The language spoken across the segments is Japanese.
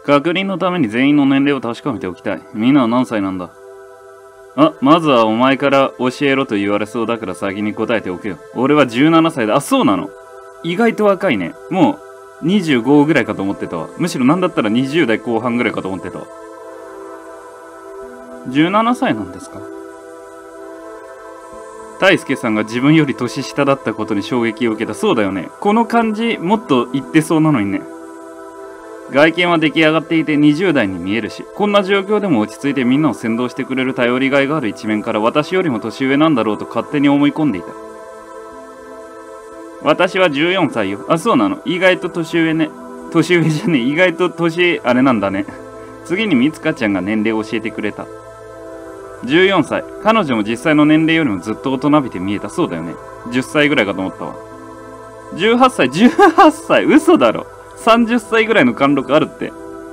確認のために全員の年齢を確かめておきたい。みんなは何歳なんだ？まずはお前から教えろと言われそうだから先に答えておくよ。俺は17歳だ。そうなの？意外と若いね。もう25ぐらいかと思ってたわ。むしろなんだったら20代後半ぐらいかと思ってたわ。17歳なんですか？大輔さんが自分より年下だったことに衝撃を受けた。そうだよね。この感じもっと言ってそうなのにね。外見は出来上がっていて20代に見えるし、こんな状況でも落ち着いてみんなを先導してくれる頼りがいがある一面から私よりも年上なんだろうと勝手に思い込んでいた。私は14歳よ。そうなの。意外と年上ね。年上じゃねえ。意外と年あれなんだね。次にみつかちゃんが年齢を教えてくれた。14歳。彼女も実際の年齢よりもずっと大人びて見えた。そうだよね。10歳ぐらいかと思ったわ。18歳。18歳。嘘だろ。30歳ぐらいの貫禄あるって。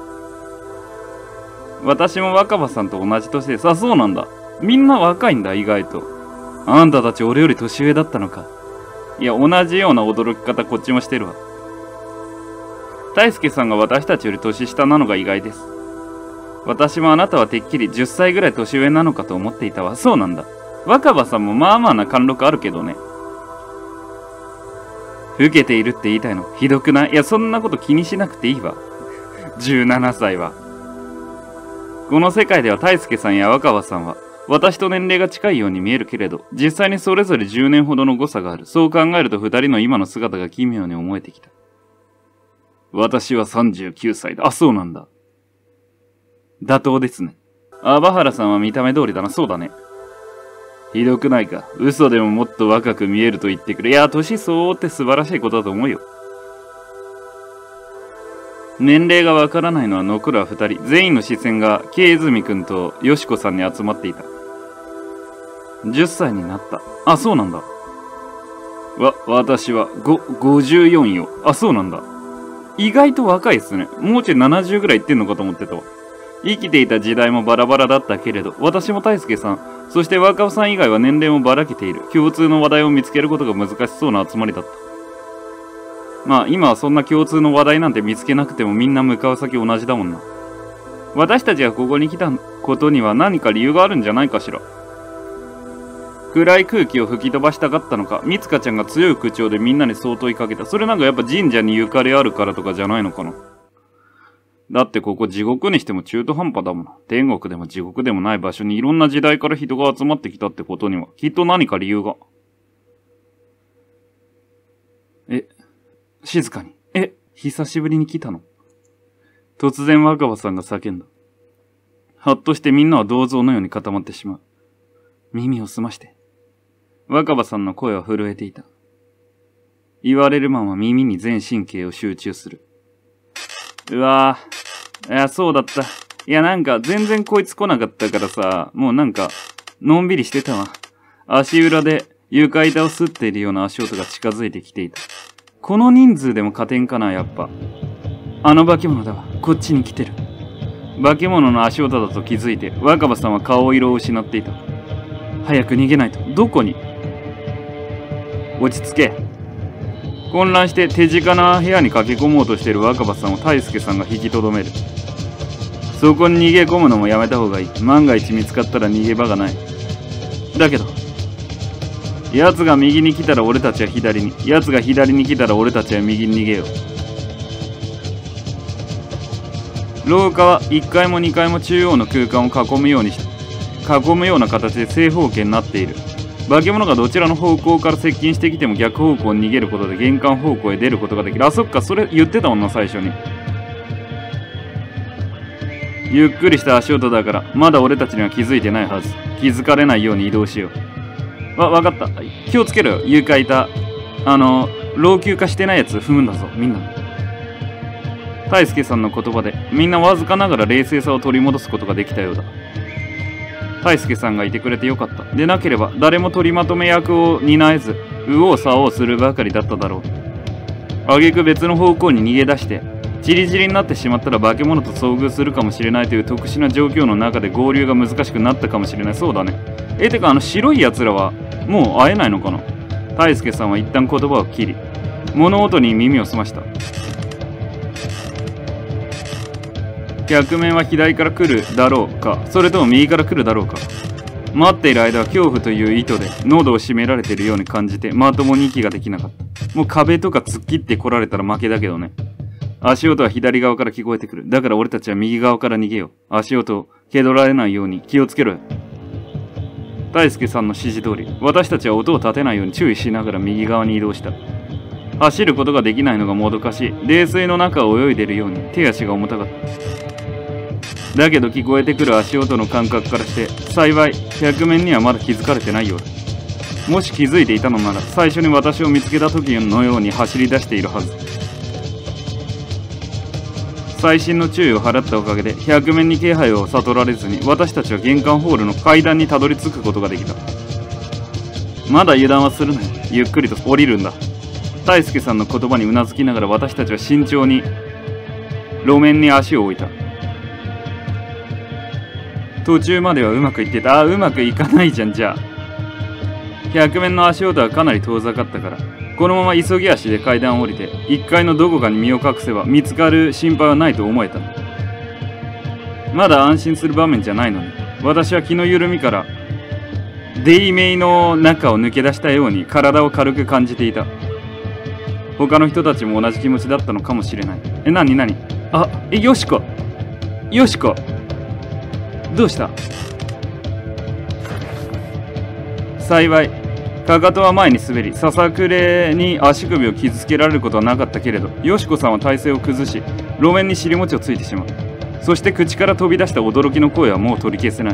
私も若葉さんと同じ年です。そうなんだ。みんな若いんだ、意外と。あんたたち俺より年上だったのか。いや、同じような驚き方こっちもしてるわ。大輔さんが私たちより年下なのが意外です。私もあなたはてっきり10歳ぐらい年上なのかと思っていたわ。そうなんだ。若葉さんもまあまあな貫禄あるけどね。老けているって言いたいの？ひどくない？いや、そんなこと気にしなくていいわ。17歳は。この世界では大輔さんや若葉さんは、私と年齢が近いように見えるけれど、実際にそれぞれ10年ほどの誤差がある。そう考えると2人の今の姿が奇妙に思えてきた。私は39歳だ。そうなんだ。妥当ですね。バハラさんは見た目通りだな。そうだね。ひどくないか。嘘でももっと若く見えると言ってくれ。いや、年相応って素晴らしいことだと思うよ。年齢がわからないのは残るは2人。全員の視線が、K泉くんとよしこさんに集まっていた。10歳になった。そうなんだ。私は、54よ。そうなんだ。意外と若いですね。もうちょい70ぐらいいってんのかと思ってたわ。生きていた時代もバラバラだったけれど、私も大輔さん、そして若尾さん以外は年齢もばらけている。共通の話題を見つけることが難しそうな集まりだった。今はそんな共通の話題なんて見つけなくてもみんな向かう先同じだもんな。私たちがここに来たことには何か理由があるんじゃないかしら。暗い空気を吹き飛ばしたかったのか、みつかちゃんが強い口調でみんなにそう問いかけた。それなんかやっぱ神社にゆかりあるからとかじゃないのかな。だってここ地獄にしても中途半端だもん。天国でも地獄でもない場所にいろんな時代から人が集まってきたってことには、きっと何か理由が。静かに。久しぶりに来たの？突然若葉さんが叫んだ。はっとしてみんなは銅像のように固まってしまう。耳を澄まして。若葉さんの声は震えていた。言われるまま耳に全神経を集中する。うわぁ。そうだった。いや、なんか、全然こいつ来なかったからさ、もうなんか、のんびりしてたわ。足裏で床板を擦っているような足音が近づいてきていた。この人数でも勝てんかな、やっぱ。あの化け物だわ。こっちに来てる。化け物の足音だと気づいて、若葉さんは顔色を失っていた。早く逃げないと。どこに？落ち着け。混乱して手近な部屋に駆け込もうとしている若葉さんを大輔さんが引きとどめる。そこに逃げ込むのもやめた方がいい。万が一見つかったら逃げ場がない。だけど、奴が右に来たら俺たちは左に。奴が左に来たら俺たちは右に逃げよう。廊下は1階も2階も中央の空間を囲むような形で正方形になっている。化け物がどちらの方向から接近してきても逆方向に逃げることで玄関方向へ出ることができる。そっか、それ言ってたもんな、最初に。ゆっくりした足音だから、まだ俺たちには気づいてないはず。気づかれないように移動しよう。わかった。気をつけろよ、床板。老朽化してないやつ踏むんだぞ、みんな。大輔さんの言葉で、みんなわずかながら冷静さを取り戻すことができたようだ。大輔さんがいてくれてよかった。でなければ誰も取りまとめ役を担えず、右往左往するばかりだっただろう。挙句別の方向に逃げ出して、チリチリになってしまったら化け物と遭遇するかもしれないという特殊な状況の中で合流が難しくなったかもしれない。そうだね。てか白い奴らはもう会えないのかな。大輔さんは一旦言葉を切り、物音に耳を澄ました。 100面は左から来るだろうか、それとも右から来るだろうか。待っている間は恐怖という糸で喉を締められているように感じて、まともに息ができなかった。もう壁とか突っ切って来られたら負けだけどね。足音は左側から聞こえてくる。だから俺たちは右側から逃げよう。足音を蹴取られないように気をつけろよ。大輔さんの指示通り、私たちは音を立てないように注意しながら右側に移動した。走ることができないのがもどかしい。冷水の中を泳いでいるように手足が重たかった。だけど聞こえてくる足音の感覚からして、幸い100面にはまだ気づかれてないようだ。もし気づいていたのなら、最初に私を見つけた時のように走り出しているはず。細心の注意を払ったおかげで100面に気配を悟られずに、私たちは玄関ホールの階段にたどり着くことができた。まだ油断はするなよ。ゆっくりと降りるんだ。大輔さんの言葉にうなずきながら、私たちは慎重に路面に足を置いた。途中まではうまくいってた。うまくいかないじゃん。じゃあ100面の足音はかなり遠ざかったから、このまま急ぎ足で階段を降りて1階のどこかに身を隠せば見つかる心配はないと思えた。まだ安心する場面じゃないのに、私は気の緩みからデイメイの中を抜け出したように体を軽く感じていた。他の人たちも同じ気持ちだったのかもしれない。何よしこどうした？幸いかかとは前に滑り、ささくれに足首を傷つけられることはなかったけれど、よしこさんは体勢を崩し、路面に尻餅をついてしまう。そして口から飛び出した驚きの声はもう取り消せない。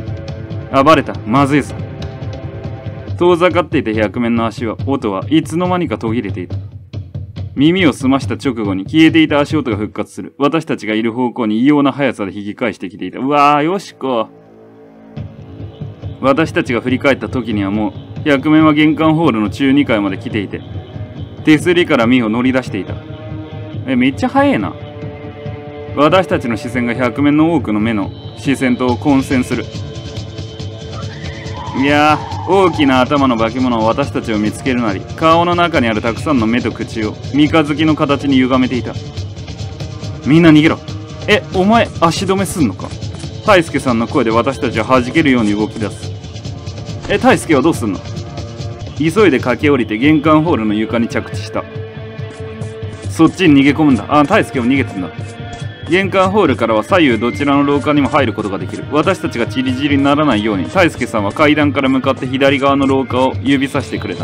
バレた。まずいぞ。遠ざかっていた100面の音はいつの間にか途切れていた。耳を澄ました直後に消えていた足音が復活する。私たちがいる方向に異様な速さで引き返してきていた。よしこ。私たちが振り返った時にはもう100面は玄関ホールの中2階まで来ていて、手すりから身を乗り出していた。めっちゃ速いな。私たちの視線が100面の多くの目の視線と混戦する。いやー、大きな頭の化け物は私たちを見つけるなり、顔の中にあるたくさんの目と口を三日月の形に歪めていた。みんな逃げろ。お前足止めすんのか？大輔さんの声で私たちは弾けるように動き出す。大輔はどうすんの？急いで駆け下りて玄関ホールの床に着地した。そっちに逃げ込むんだ。大輔も逃げてんだ。玄関ホールからは左右どちらの廊下にも入ることができる。私たちがチリチリにならないように、大輔さんは階段から向かって左側の廊下を指さしてくれた。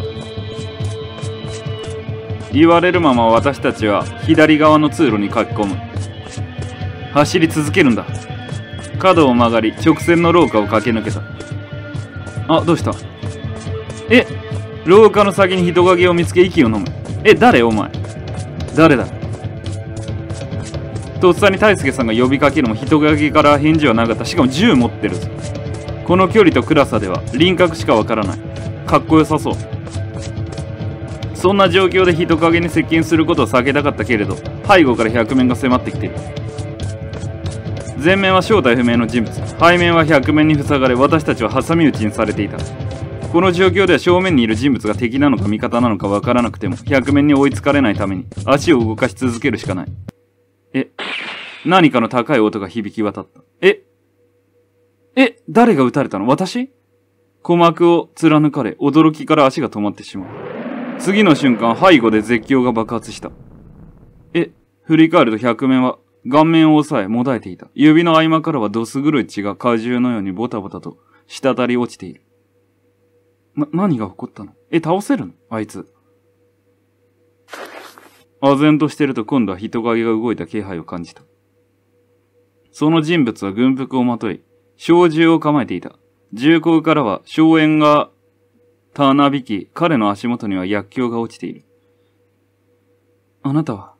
言われるまま私たちは左側の通路に駆け込む。走り続けるんだ。角を曲がり直線の廊下を駆け抜けた。どうした？廊下の先に人影を見つけ息を飲む。誰？お前誰だ？とっさに大輔さんが呼びかけるも人影から返事はなかった。しかも銃持ってるぞ。この距離と暗さでは輪郭しかわからない。かっこよさそう。そんな状況で人影に接近することを避けたかったけれど、背後から100面が迫ってきている。前面は正体不明の人物、背面は100面に塞がれ、私たちは挟み撃ちにされていた。この状況では正面にいる人物が敵なのか味方なのかわからなくても100面に追いつかれないために足を動かし続けるしかない。何かの高い音が響き渡った。誰が撃たれたの？私？鼓膜を貫かれ、驚きから足が止まってしまう。次の瞬間、背後で絶叫が爆発した。振り返ると100面は顔面を押さえ、もだえていた。指の合間からはどす黒い血が果汁のようにボタボタと滴り落ちている。何が起こったの？倒せるの？あいつ。唖然としてると今度は人影が動いた気配を感じた。その人物は軍服をまとい、小銃を構えていた。銃口からは硝煙がたなびき、彼の足元には薬莢が落ちている。あなたは？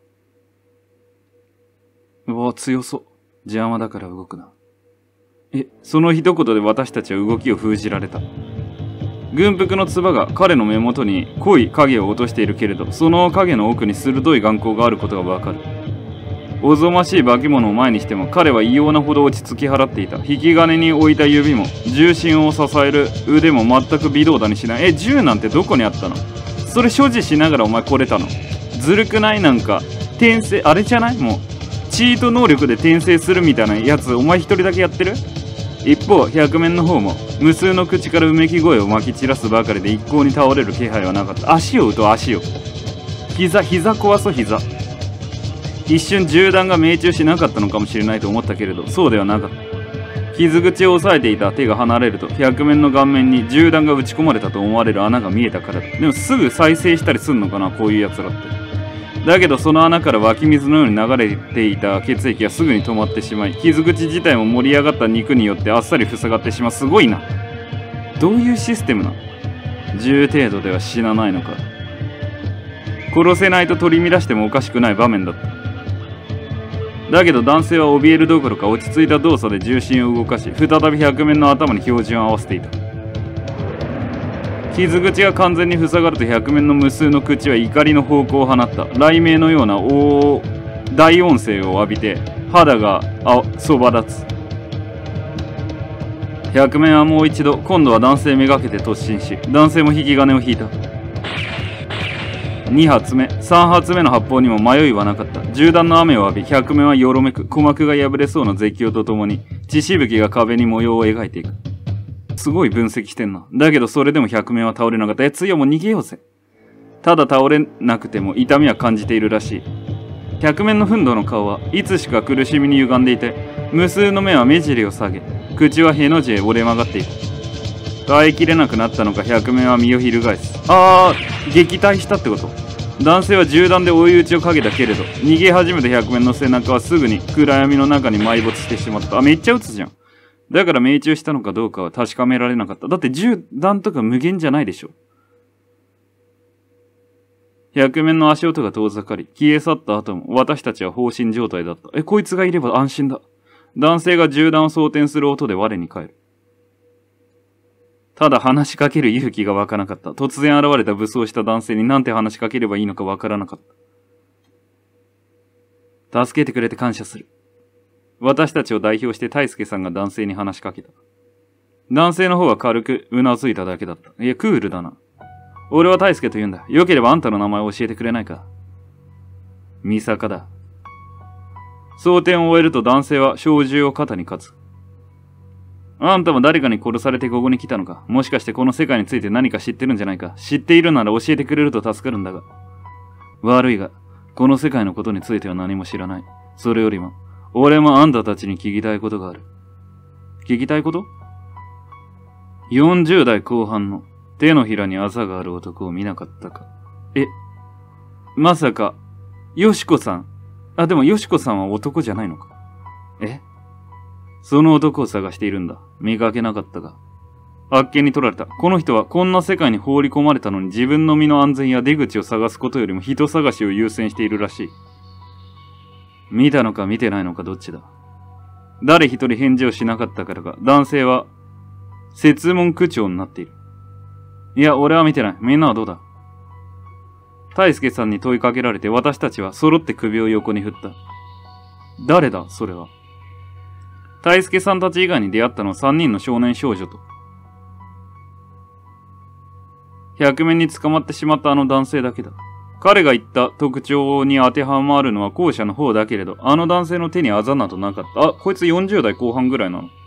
強そう。邪魔だから動くな。その一言で私たちは動きを封じられた。軍服の唾が彼の目元に濃い影を落としているけれど、その影の奥に鋭い眼光があることがわかる。おぞましい化け物を前にしても彼は異様なほど落ち着き払っていた。引き金に置いた指も重心を支える腕も全く微動だにしない。銃なんてどこにあったの？それ所持しながらお前来れたの？ずるくない？なんか転生あれじゃない？もうチート能力で転生するみたいなやつ、お前一人だけやってる？一方、百面の方も、無数の口からうめき声をまき散らすばかりで一向に倒れる気配はなかった。足を打とう、足を。膝壊そう、膝。一瞬銃弾が命中しなかったのかもしれないと思ったけれど、そうではなかった。傷口を押さえていた手が離れると、百面の顔面に銃弾が撃ち込まれたと思われる穴が見えたからだ。でもすぐ再生したりすんのかな、こういう奴らって。だけどその穴から湧き水のように流れていた血液はすぐに止まってしまい、傷口自体も盛り上がった肉によってあっさり塞がってしまう。すごいな。どういうシステムなの？銃程度では死なないのか。殺せないと取り乱してもおかしくない場面だった。だけど男性は怯えるどころか落ち着いた動作で重心を動かし、再び百面の頭に標準を合わせていた。傷口が完全に塞がると百面の無数の口は怒りの方向を放った。雷鳴のような大音声を浴びて肌がそば立つ。百面はもう一度、今度は男性めがけて突進し、男性も引き金を引いた。2発目、3発目の発砲にも迷いはなかった。銃弾の雨を浴び、百面はよろめく、鼓膜が破れそうな絶叫とともに、血しぶきが壁に模様を描いていく。すごい分析してんな。だけどそれでも百面は倒れなかった。次はもう逃げようぜ。ただ倒れなくても痛みは感じているらしい。百面の憤怒の顔はいつしか苦しみに歪んでいて、無数の目は目尻を下げ、口はへの字へ折れ曲がっている。耐えきれなくなったのか百面は身を翻す。撃退したってこと？男性は銃弾で追い打ちをかけたけれど、逃げ始めた百面の背中はすぐに暗闇の中に埋没してしまった。めっちゃ撃つじゃん。だから命中したのかどうかは確かめられなかった。だって銃弾とか無限じゃないでしょ。百面の足音が遠ざかり、消え去った後も私たちは放心状態だった。こいつがいれば安心だ。男性が銃弾を装填する音で我に返る。ただ話しかける勇気が湧かなかった。突然現れた武装した男性になんて話しかければいいのかわからなかった。助けてくれて感謝する。私たちを代表して大輔さんが男性に話しかけた。男性の方は軽くうなずいただけだった。いや、クールだな。俺は大輔と言うんだ。よければあんたの名前を教えてくれないか。美坂だ。装填を終えると男性は小銃を肩に担つ。あんたも誰かに殺されてここに来たのか。もしかしてこの世界について何か知ってるんじゃないか。知っているなら教えてくれると助かるんだが。悪いが、この世界のことについては何も知らない。それよりも、俺もあんたたちに聞きたいことがある。聞きたいこと？ 40 代後半の手のひらにあざがある男を見なかったか。まさか、よしこさん。でもよしこさんは男じゃないのか。その男を探しているんだ。見かけなかったが。あっけに取られた。この人はこんな世界に放り込まれたのに自分の身の安全や出口を探すことよりも人探しを優先しているらしい。見たのか見てないのかどっちだ。誰一人返事をしなかったからか、男性は設問口調になっている。いや、俺は見てない。みんなはどうだ？大輔さんに問いかけられて私たちは揃って首を横に振った。誰だ、それは。大輔さんたち以外に出会ったのは3人の少年少女と、百面に捕まってしまったあの男性だけだ。彼が言った特徴に当てはまるのは後者の方だけれど、あの男性の手にあざなどなかった。こいつ40代後半ぐらいなの。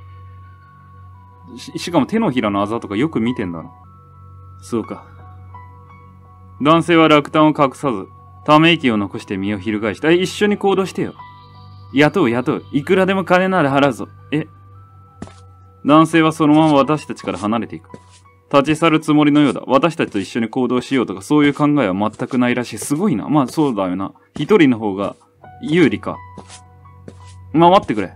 しかも手のひらのあざとかよく見てんだな。そうか。男性は落胆を隠さず、ため息を残して身を翻した。一緒に行動してよ。雇う。いくらでも金なら払うぞ。男性はそのまま私たちから離れていく。立ち去るつもりのようだ。私たちと一緒に行動しようとかそういう考えは全くないらしい。すごいな。まあそうだよな。一人の方が有利か。待ってくれ。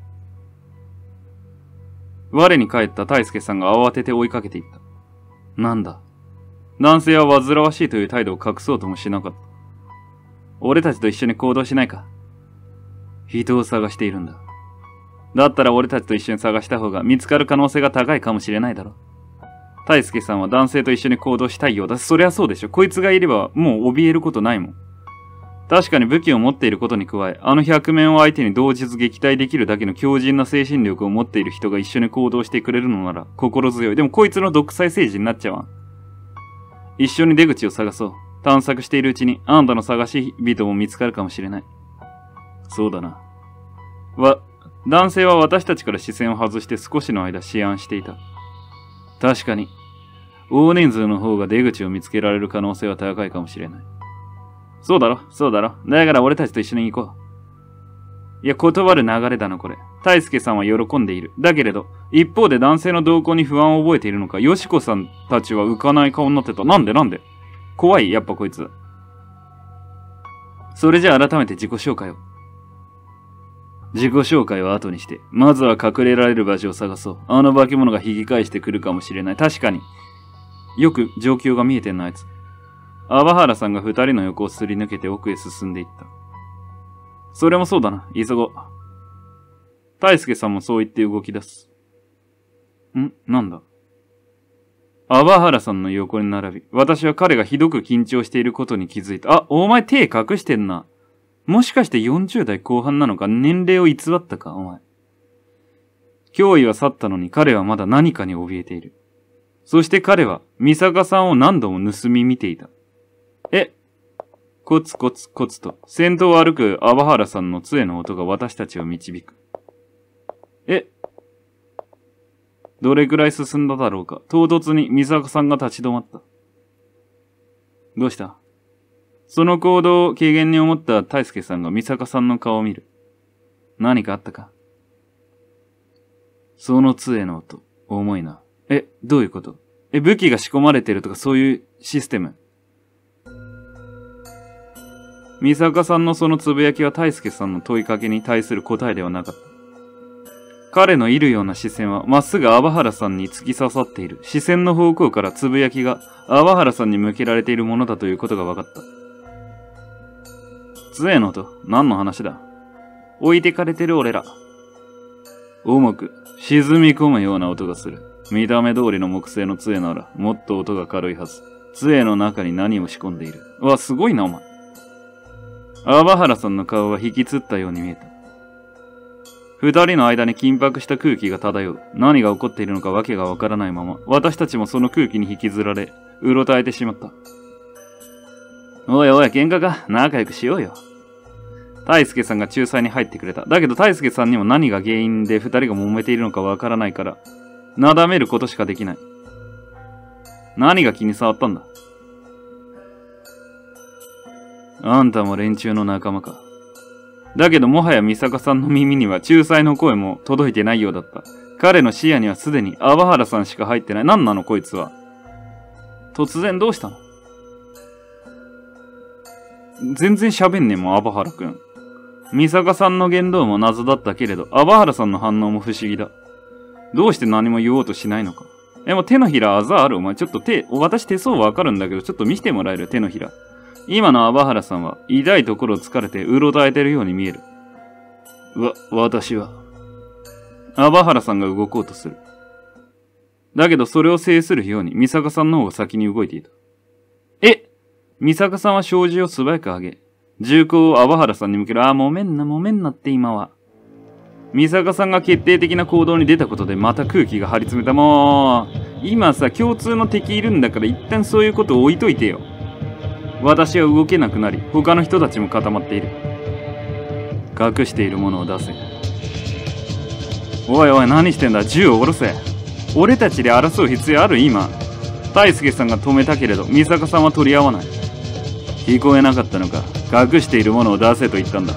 我に返った大輔さんが慌てて追いかけていった。なんだ。男性は煩わしいという態度を隠そうともしなかった。俺たちと一緒に行動しないか。人を探しているんだ。だったら俺たちと一緒に探した方が見つかる可能性が高いかもしれないだろ。大輔さんは男性と一緒に行動したいようだ。そりゃそうでしょ。こいつがいればもう怯えることないもん。確かに武器を持っていることに加え、あの百面を相手に同日撃退できるだけの強靭な精神力を持っている人が一緒に行動してくれるのなら心強い。でもこいつの独裁政治になっちゃうわ。一緒に出口を探そう。探索しているうちにあんたの探し人も見つかるかもしれない。 そうだな。男性は私たちから視線を外して少しの間思案していた。確かに、大人数の方が出口を見つけられる可能性は高いかもしれない。そうだろ。だから俺たちと一緒に行こう。いや、断る流れだな、これ。大輔さんは喜んでいる。だけれど、一方で男性の動向に不安を覚えているのか、よしこさんたちは浮かない顔になってた。なんで怖い、やっぱこいつ。それじゃあ改めて自己紹介を。自己紹介は後にして、まずは隠れられる場所を探そう。あの化け物が引き返してくるかもしれない。確かに。よく状況が見えてんな、あいつ。阿波原さんが二人の横をすり抜けて奥へ進んでいった。それもそうだな、急ごう。大輔さんもそう言って動き出す。なんだ。阿波原さんの横に並び、私は彼がひどく緊張していることに気づいた。あ、お前手隠してんな。もしかして40代後半なのか、年齢を偽ったか、お前。脅威は去ったのに彼はまだ何かに怯えている。そして彼は、美坂さんを何度も盗み見ていた。コツコツと、先頭を歩く阿波原さんの杖の音が私たちを導く。どれくらい進んだだろうか。唐突に美坂さんが立ち止まった。どうした？その行動を軽減に思った大輔さんが美坂さんの顔を見る。何かあったか？その杖の音、重いな。どういうこと？武器が仕込まれてるとかそういうシステム？美坂さんのそのつぶやきは大輔さんの問いかけに対する答えではなかった。彼のいるような視線はまっすぐ阿波原さんに突き刺さっている。視線の方向からつぶやきが阿波原さんに向けられているものだということが分かった。杖の音、何の話だ？置いてかれてる俺ら。重く、沈み込むような音がする。見た目通りの木製の杖なら、もっと音が軽いはず。杖の中に何を仕込んでいる。すごいな、お前。阿波原さんの顔は引きつったように見えた。二人の間に緊迫した空気が漂う。何が起こっているのかわけがわからないまま、私たちもその空気に引きずられ、うろたえてしまった。おい、喧嘩か？仲良くしようよ。大輔さんが仲裁に入ってくれた。だけど大輔さんにも何が原因で二人が揉めているのかわからないから、なだめることしかできない。何が気に障ったんだ？あんたも連中の仲間か。だけどもはや美坂さんの耳には仲裁の声も届いてないようだった。彼の視野にはすでに阿波原さんしか入ってない。何なのこいつは。突然どうしたの？全然喋んねえもん、阿波原くん。美坂さんの言動も謎だったけれど、阿波原さんの反応も不思議だ。どうして何も言おうとしないのか。もう手のひらあざある？お前ちょっと私手相わかるんだけど、ちょっと見せてもらえる？手のひら。今の阿波原さんは、痛いところを疲れてうろたえてるように見える。私は。阿波原さんが動こうとする。だけどそれを制するように、美坂さんの方が先に動いていた。美坂さんは障子を素早く上げ、銃口を阿波原さんに向ける。揉めんなって今は。美坂さんが決定的な行動に出たことでまた空気が張り詰めた。もう、今さ、共通の敵いるんだから一旦そういうことを置いといてよ。私は動けなくなり、他の人たちも固まっている。隠しているものを出せ。おい、何してんだ？銃を下ろせ。俺たちで争う必要ある？今。大輔さんが止めたけれど、美坂さんは取り合わない。聞こえなかったのか？隠しているものを出せと言ったんだ。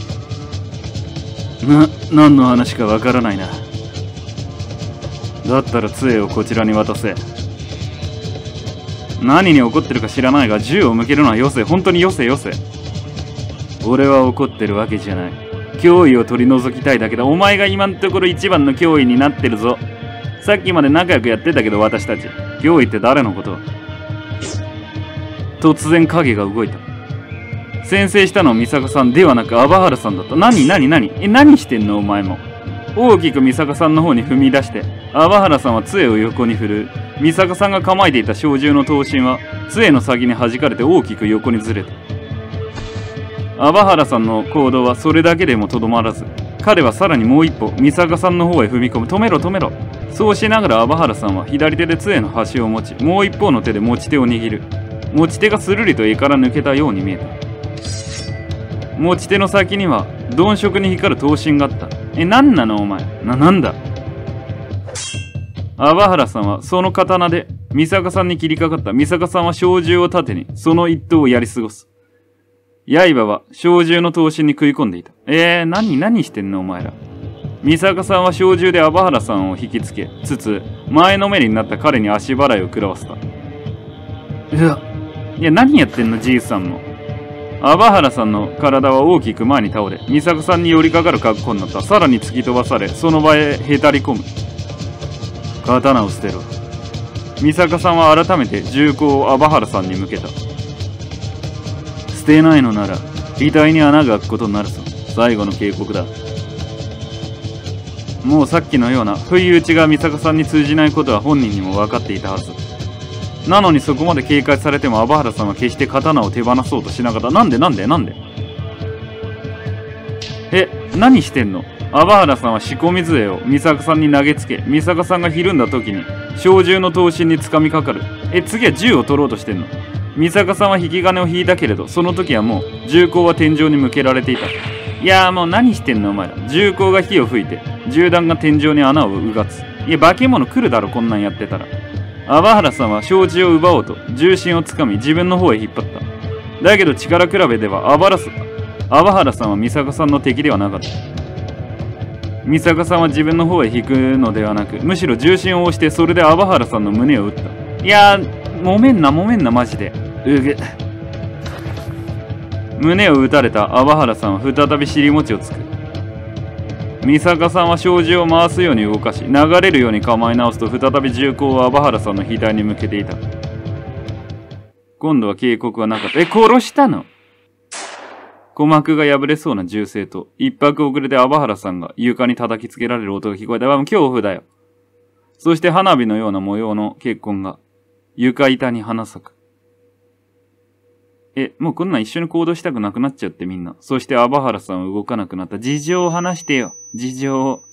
何の話かわからないな。だったら杖をこちらに渡せ。何に怒ってるか知らないが、銃を向けるのはよせ。本当によせ。俺は怒ってるわけじゃない。脅威を取り除きたいだけだ。お前が今のところ一番の脅威になってるぞ。さっきまで仲良くやってたけど、私たち。脅威って誰のこと？突然影が動いた。先制したのは美坂さんではなく阿波原さんだった。何してんのお前も。大きく美坂さんの方に踏み出して、阿波原さんは杖を横に振る。美坂さんが構えていた小銃の刀身は、杖の先に弾かれて大きく横にずれた。阿波原さんの行動はそれだけでもとどまらず、彼はさらにもう一歩、美坂さんの方へ踏み込む。止めろ。そうしながら阿波原さんは左手で杖の端を持ち、もう一方の手で持ち手を握る。持ち手がスルリと柄から抜けたように見えた。持ち手の先には鈍色に光る刀身があった。なんなのお前。なんだ。阿波原さんはその刀で三坂さんに切りかかった。三坂さんは小銃を盾にその一刀をやり過ごす。刃は小銃の刀身に食い込んでいた。何してんのお前ら。三坂さんは小銃で阿波原さんを引きつけつつ、前のめりになった彼に足払いを食らわせた。何やってんのじいさんも。阿波原さんの体は大きく前に倒れ、三坂さんに寄りかかる格好になった。さらに突き飛ばされ、その場へへたり込む。刀を捨てろ。三坂さんは改めて銃口を阿波原さんに向けた。捨てないのなら、遺体に穴が開くことになるぞ。最後の警告だ。もうさっきのような不意打ちが三坂さんに通じないことは本人にも分かっていたはず。なのにそこまで警戒されても阿波原さんは決して刀を手放そうとしなかった。なんで何してんの。阿波原さんは仕込み杖を三坂さんに投げつけ、三坂さんがひるんだ時に小銃の刀身に掴みかかる。次は銃を取ろうとしてんの。三坂さんは引き金を引いたけれど、その時はもう銃口は天井に向けられていた。もう何してんのお前ら。銃口が火を吹いて銃弾が天井に穴をうがつ。化け物来るだろこんなんやってたら。阿波原さんは小銃を奪おうと重心をつかみ自分の方へ引っ張った。だけど力比べでは阿波原さんは三坂さんの敵ではなかった。三坂さんは自分の方へ引くのではなく、むしろ重心を押してそれで阿波原さんの胸を打った。揉めんなマジで。胸を打たれた阿波原さんは再び尻餅をつく。三坂さんは小銃を回すように動かし、流れるように構え直すと再び銃口を阿波原さんの額に向けていた。今度は警告はなかった。殺したの？鼓膜が破れそうな銃声と、一拍遅れて阿波原さんが床に叩きつけられる音が聞こえた。恐怖だよ。そして花火のような模様の血痕が床板に花咲く。もうこんなん一緒に行動したくなくなっちゃってみんな。そして阿波原さんは動かなくなった。事情を話してよ。事情を。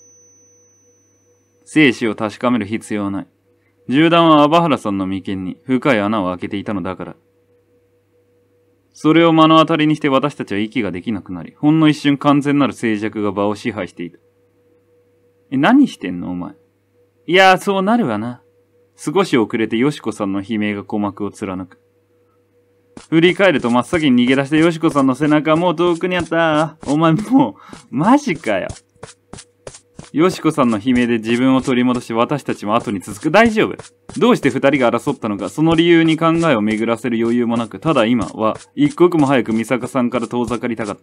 生死を確かめる必要はない。銃弾は阿波原さんの眉間に深い穴を開けていたのだから。それを目の当たりにして私たちは息ができなくなり、ほんの一瞬完全なる静寂が場を支配していた。何してんのお前。そうなるわな。少し遅れてよしこさんの悲鳴が鼓膜を貫く。振り返ると真っ先に逃げ出したよしこさんの背中はもう遠くにあった。お前もう、マジかよ。よしこさんの悲鳴で自分を取り戻し私たちも後に続く。大丈夫。どうして二人が争ったのか、その理由に考えを巡らせる余裕もなく、ただ今は一刻も早く美坂さんから遠ざかりたかった。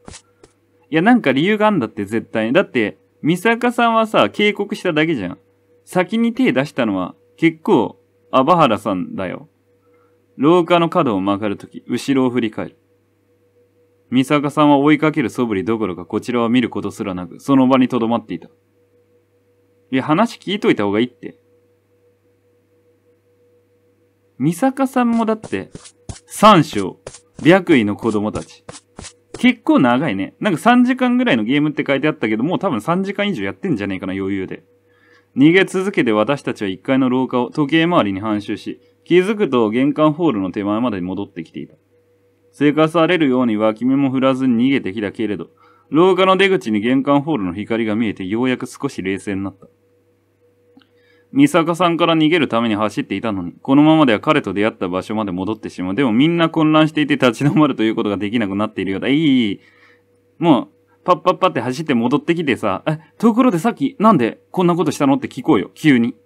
なんか理由があんだって絶対に。だって、美坂さんはさ、警告しただけじゃん。先に手出したのは結構、阿波原さんだよ。廊下の角を曲がるとき、後ろを振り返る。美坂さんは追いかける素振りどころかこちらは見ることすらなく、その場に留まっていた。話聞いといた方がいいって。美坂さんもだって、三章、白衣の子供たち。結構長いね。なんか3時間ぐらいのゲームって書いてあったけど、もう多分3時間以上やってんじゃねえかな、余裕で。逃げ続けて私たちは1階の廊下を時計回りに半周し、気づくと玄関ホールの手前まで戻ってきていた。せかされるように脇目も振らずに逃げてきたけれど、廊下の出口に玄関ホールの光が見えてようやく少し冷静になった。美坂さんから逃げるために走っていたのに、このままでは彼と出会った場所まで戻ってしまう。でもみんな混乱していて立ち止まるということができなくなっているようだ。いい。もう、パッパッパって走って戻ってきてさ、ところでさっきなんでこんなことしたのって聞こうよ、急に。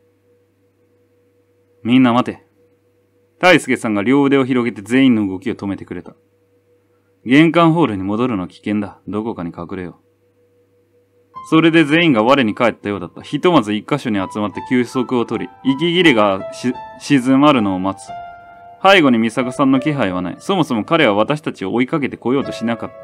みんな待て。大輔さんが両腕を広げて全員の動きを止めてくれた。玄関ホールに戻るのは危険だ。どこかに隠れよう。それで全員が我に返ったようだった。ひとまず一箇所に集まって休息を取り、息切れが静まるのを待つ。背後に美坂さんの気配はない。そもそも彼は私たちを追いかけてこようとしなかった。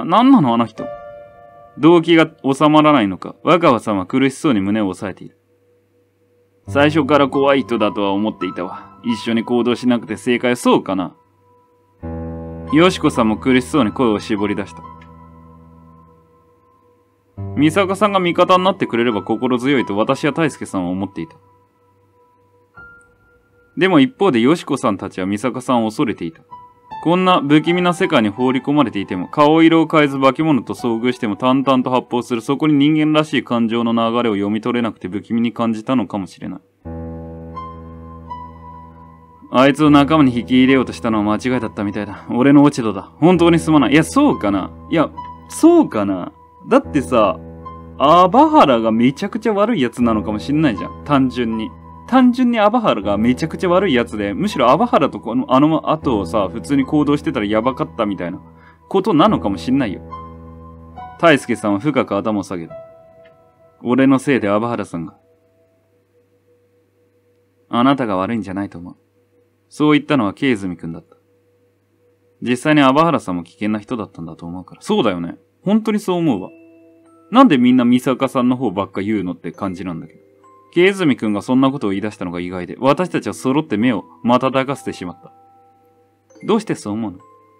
なんなのあの人。動機が収まらないのか、若葉さんは苦しそうに胸を押さえている。最初から怖い人だとは思っていたわ。一緒に行動しなくて正解はそうかな。よしこさんも苦しそうに声を絞り出した。美坂さんが味方になってくれれば心強いと私や大輔さんは思っていた。でも一方でよしこさんたちは美坂さんを恐れていた。 こんな不気味な世界に放り込まれていても、顔色を変えず化け物と遭遇しても淡々と発砲する、そこに人間らしい感情の流れを読み取れなくて不気味に感じたのかもしれない。あいつを仲間に引き入れようとしたのは間違いだったみたいだ。俺の落ち度だ。本当にすまない。いや、そうかな。いや、そうかな。だってさ、アバハラがめちゃくちゃ悪いやつなのかもしんないじゃん。単純にアバハラがめちゃくちゃ悪いやつで、むしろアバハラとあの後をさ、普通に行動してたらやばかったみたいなことなのかもしんないよ。大輔さんは深く頭を下げる。俺のせいでアバハラさんが。あなたが悪いんじゃないと思う。そう言ったのはケイズミ君だった。実際にアバハラさんも危険な人だったんだと思うから。そうだよね。本当にそう思うわ。なんでみんなミサカさんの方ばっか言うのって感じなんだけど。ケイズミ君がそんなことを言い出したのが意外で、私たちは揃って目を瞬かせてしまった。どうしてそう思うの？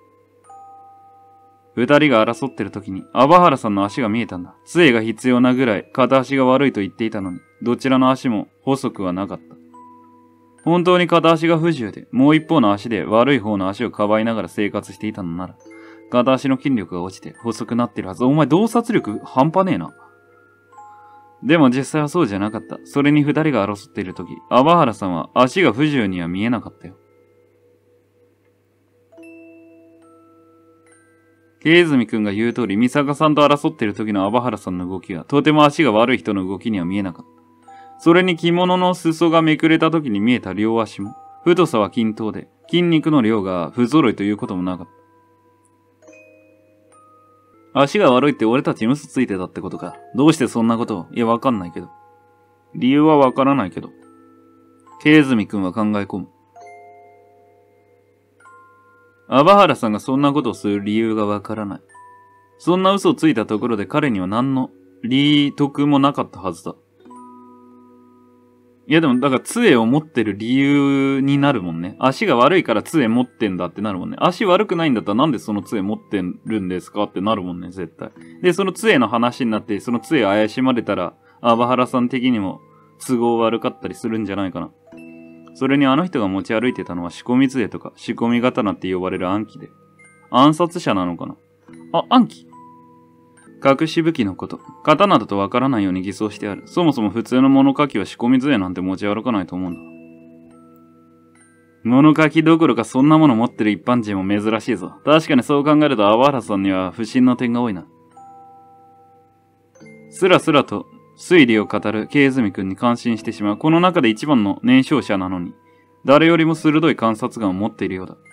二人が争ってる時に、アバハラさんの足が見えたんだ。杖が必要なぐらい片足が悪いと言っていたのに、どちらの足も細くはなかった。本当に片足が不自由で、もう一方の足で悪い方の足をかばいながら生活していたのなら、片足の筋力が落ちて細くなってるはず。お前洞察力半端ねえな。でも実際はそうじゃなかった。それに二人が争っているとき、アバハラさんは足が不自由には見えなかったよ。ケイズミ君が言う通り、ミサカさんと争っている時のアバハラさんの動きが、とても足が悪い人の動きには見えなかった。それに着物の裾がめくれた時に見えた両足も、太さは均等で、筋肉の量が不揃いということもなかった。足が悪いって俺たちに嘘ついてたってことか。どうしてそんなことを？いや、わかんないけど。理由はわからないけど。ケイズミ君は考え込む。アバハラさんがそんなことをする理由がわからない。そんな嘘をついたところで彼には何の利得もなかったはずだ。いやでも、だから杖を持ってる理由になるもんね。足が悪いから杖持ってんだってなるもんね。足悪くないんだったらなんでその杖持ってるんですかってなるもんね、絶対。で、その杖の話になって、その杖怪しまれたら、アバハラさん的にも都合悪かったりするんじゃないかな。それにあの人が持ち歩いてたのは仕込み杖とか仕込み刀って呼ばれる暗器で。暗殺者なのかな？あ、暗器？隠し武器のこと。刀だとわからないように偽装してある。そもそも普通の物書きは仕込み杖なんて持ち歩かないと思うんだ。物書きどころかそんなもの持ってる一般人も珍しいぞ。確かにそう考えるとアバハラさんには不審な点が多いな。スラスラと推理を語るケイズミ君に感心してしまう。この中で一番の年少者なのに、誰よりも鋭い観察眼を持っているようだ。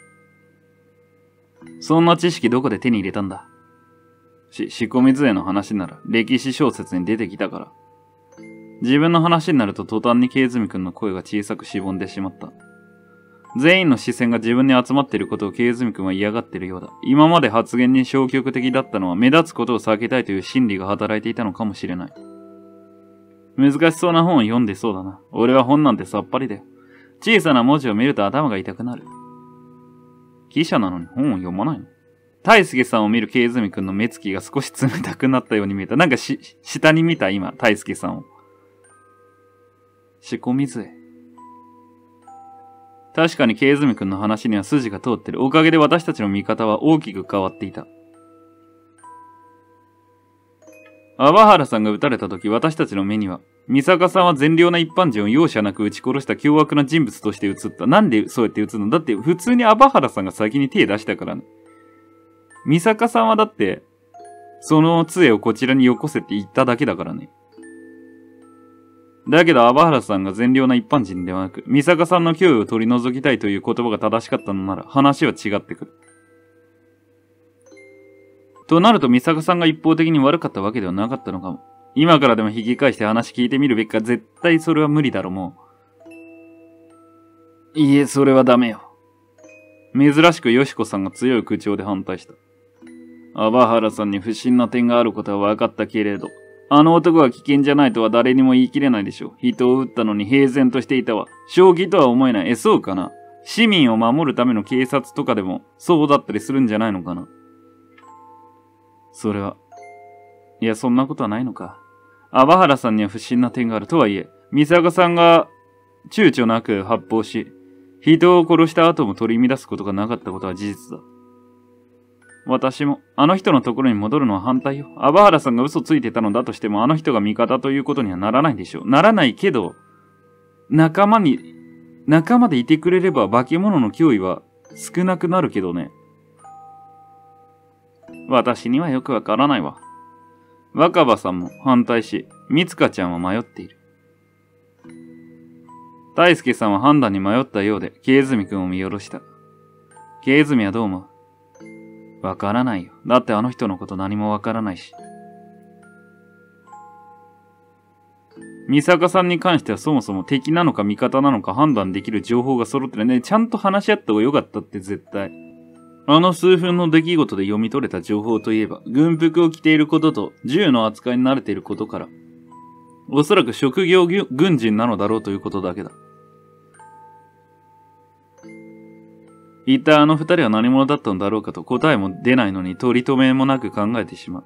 そんな知識どこで手に入れたんだ？仕込み杖の話なら歴史小説に出てきたから。自分の話になると途端にケイズミ君の声が小さくしぼんでしまった。全員の視線が自分に集まっていることをケイズミ君は嫌がっているようだ。今まで発言に消極的だったのは目立つことを避けたいという心理が働いていたのかもしれない。難しそうな本を読んでそうだな。俺は本なんてさっぱりだよ。小さな文字を見ると頭が痛くなる。記者なのに本を読まないの？大輔さんを見るケイズミ君の目つきが少し冷たくなったように見えた。なんか下に見た今、大輔さんを。仕込み杖。確かにケイズミ君の話には筋が通ってる。おかげで私たちの見方は大きく変わっていた。アバハラさんが撃たれた時、私たちの目には、ミサカさんは善良な一般人を容赦なく撃ち殺した凶悪な人物として映った。なんでそうやって映るの？だって普通にアバハラさんが先に手出したからね。ミサカさんはだって、その杖をこちらによこせって言っただけだからね。だけどアバハラさんが善良な一般人ではなく、ミサカさんの脅威を取り除きたいという言葉が正しかったのなら、話は違ってくる。となるとミサカさんが一方的に悪かったわけではなかったのかも。今からでも引き返して話聞いてみるべきか、絶対それは無理だろ、もう。いいえ、それはダメよ。珍しくヨシコさんが強い口調で反対した。アバハラさんに不審な点があることは分かったけれど、あの男は危険じゃないとは誰にも言い切れないでしょう。人を撃ったのに平然としていたわ。正気とは思えない。そうかな。市民を守るための警察とかでもそうだったりするんじゃないのかな。それは。いや、そんなことはないのか。アバハラさんには不審な点があるとはいえ、ミサカさんが躊躇なく発砲し、 人を殺した後も取り乱すことがなかったことは事実だ。私も、あの人のところに戻るのは反対よ。アバハラさんが嘘ついてたのだとしても、あの人が味方ということにはならないでしょう。ならないけど、仲間でいてくれれば化け物の脅威は少なくなるけどね。私にはよくわからないわ。若葉さんも反対し、みつかちゃんは迷っている。大輔さんは判断に迷ったようで、ケイズミ君を見下ろした。ケイズミはどう思う？わからないよ。だってあの人のこと何もわからないし。美坂さんに関してはそもそも敵なのか味方なのか判断できる情報が揃ってないね。ちゃんと話し合った方が良かったって絶対。あの数分の出来事で読み取れた情報といえば、軍服を着ていることと銃の扱いに慣れていることから、おそらく職業軍人なのだろうということだけだ。一体あの二人は何者だったのだろうかと答えも出ないのに取り留めもなく考えてしまう。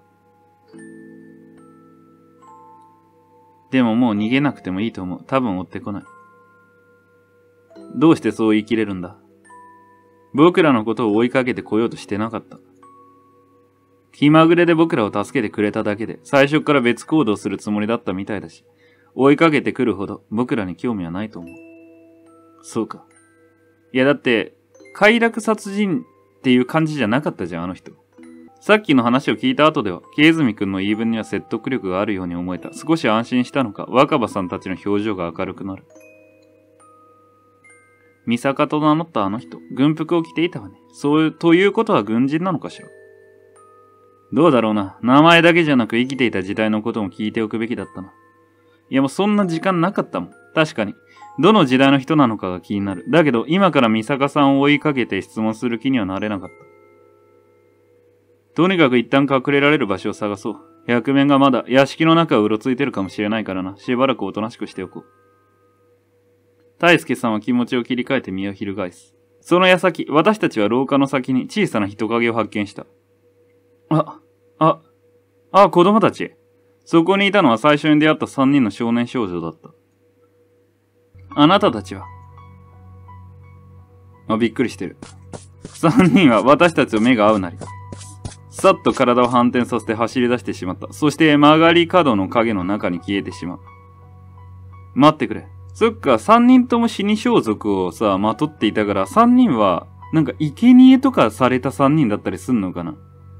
でももう逃げなくてもいいと思う。多分追ってこない。どうしてそう言い切れるんだ？僕らのことを追いかけてこようとしてなかった。気まぐれで僕らを助けてくれただけで、最初から別行動するつもりだったみたいだし、追いかけてくるほど僕らに興味はないと思う。そうか。いやだって、快楽殺人っていう感じじゃなかったじゃん、あの人。さっきの話を聞いた後では、ケイズミ君の言い分には説得力があるように思えた。少し安心したのか、若葉さんたちの表情が明るくなる。ミサカと名乗ったあの人、軍服を着ていたわね。ということは軍人なのかしら。どうだろうな。名前だけじゃなく生きていた時代のことも聞いておくべきだったな。いやもうそんな時間なかったもん。確かに。どの時代の人なのかが気になる。だけど今からミサカさんを追いかけて質問する気にはなれなかった。とにかく一旦隠れられる場所を探そう。役面がまだ屋敷の中をうろついてるかもしれないからな。しばらくおとなしくしておこう。大輔さんは気持ちを切り替えて身を翻す。その矢先、私たちは廊下の先に小さな人影を発見した。子供たち。そこにいたのは最初に出会った3人の少年少女だった。あなたたちは？びっくりしてる。3人は私たちと目が合うなり。さっと体を反転させて走り出してしまった。そして曲がり角の影の中に消えてしまう。待ってくれ。そっか、3人とも死に装束をさ、まとっていたから、3人は、なんか生贄とかされた3人だったりすんのかな。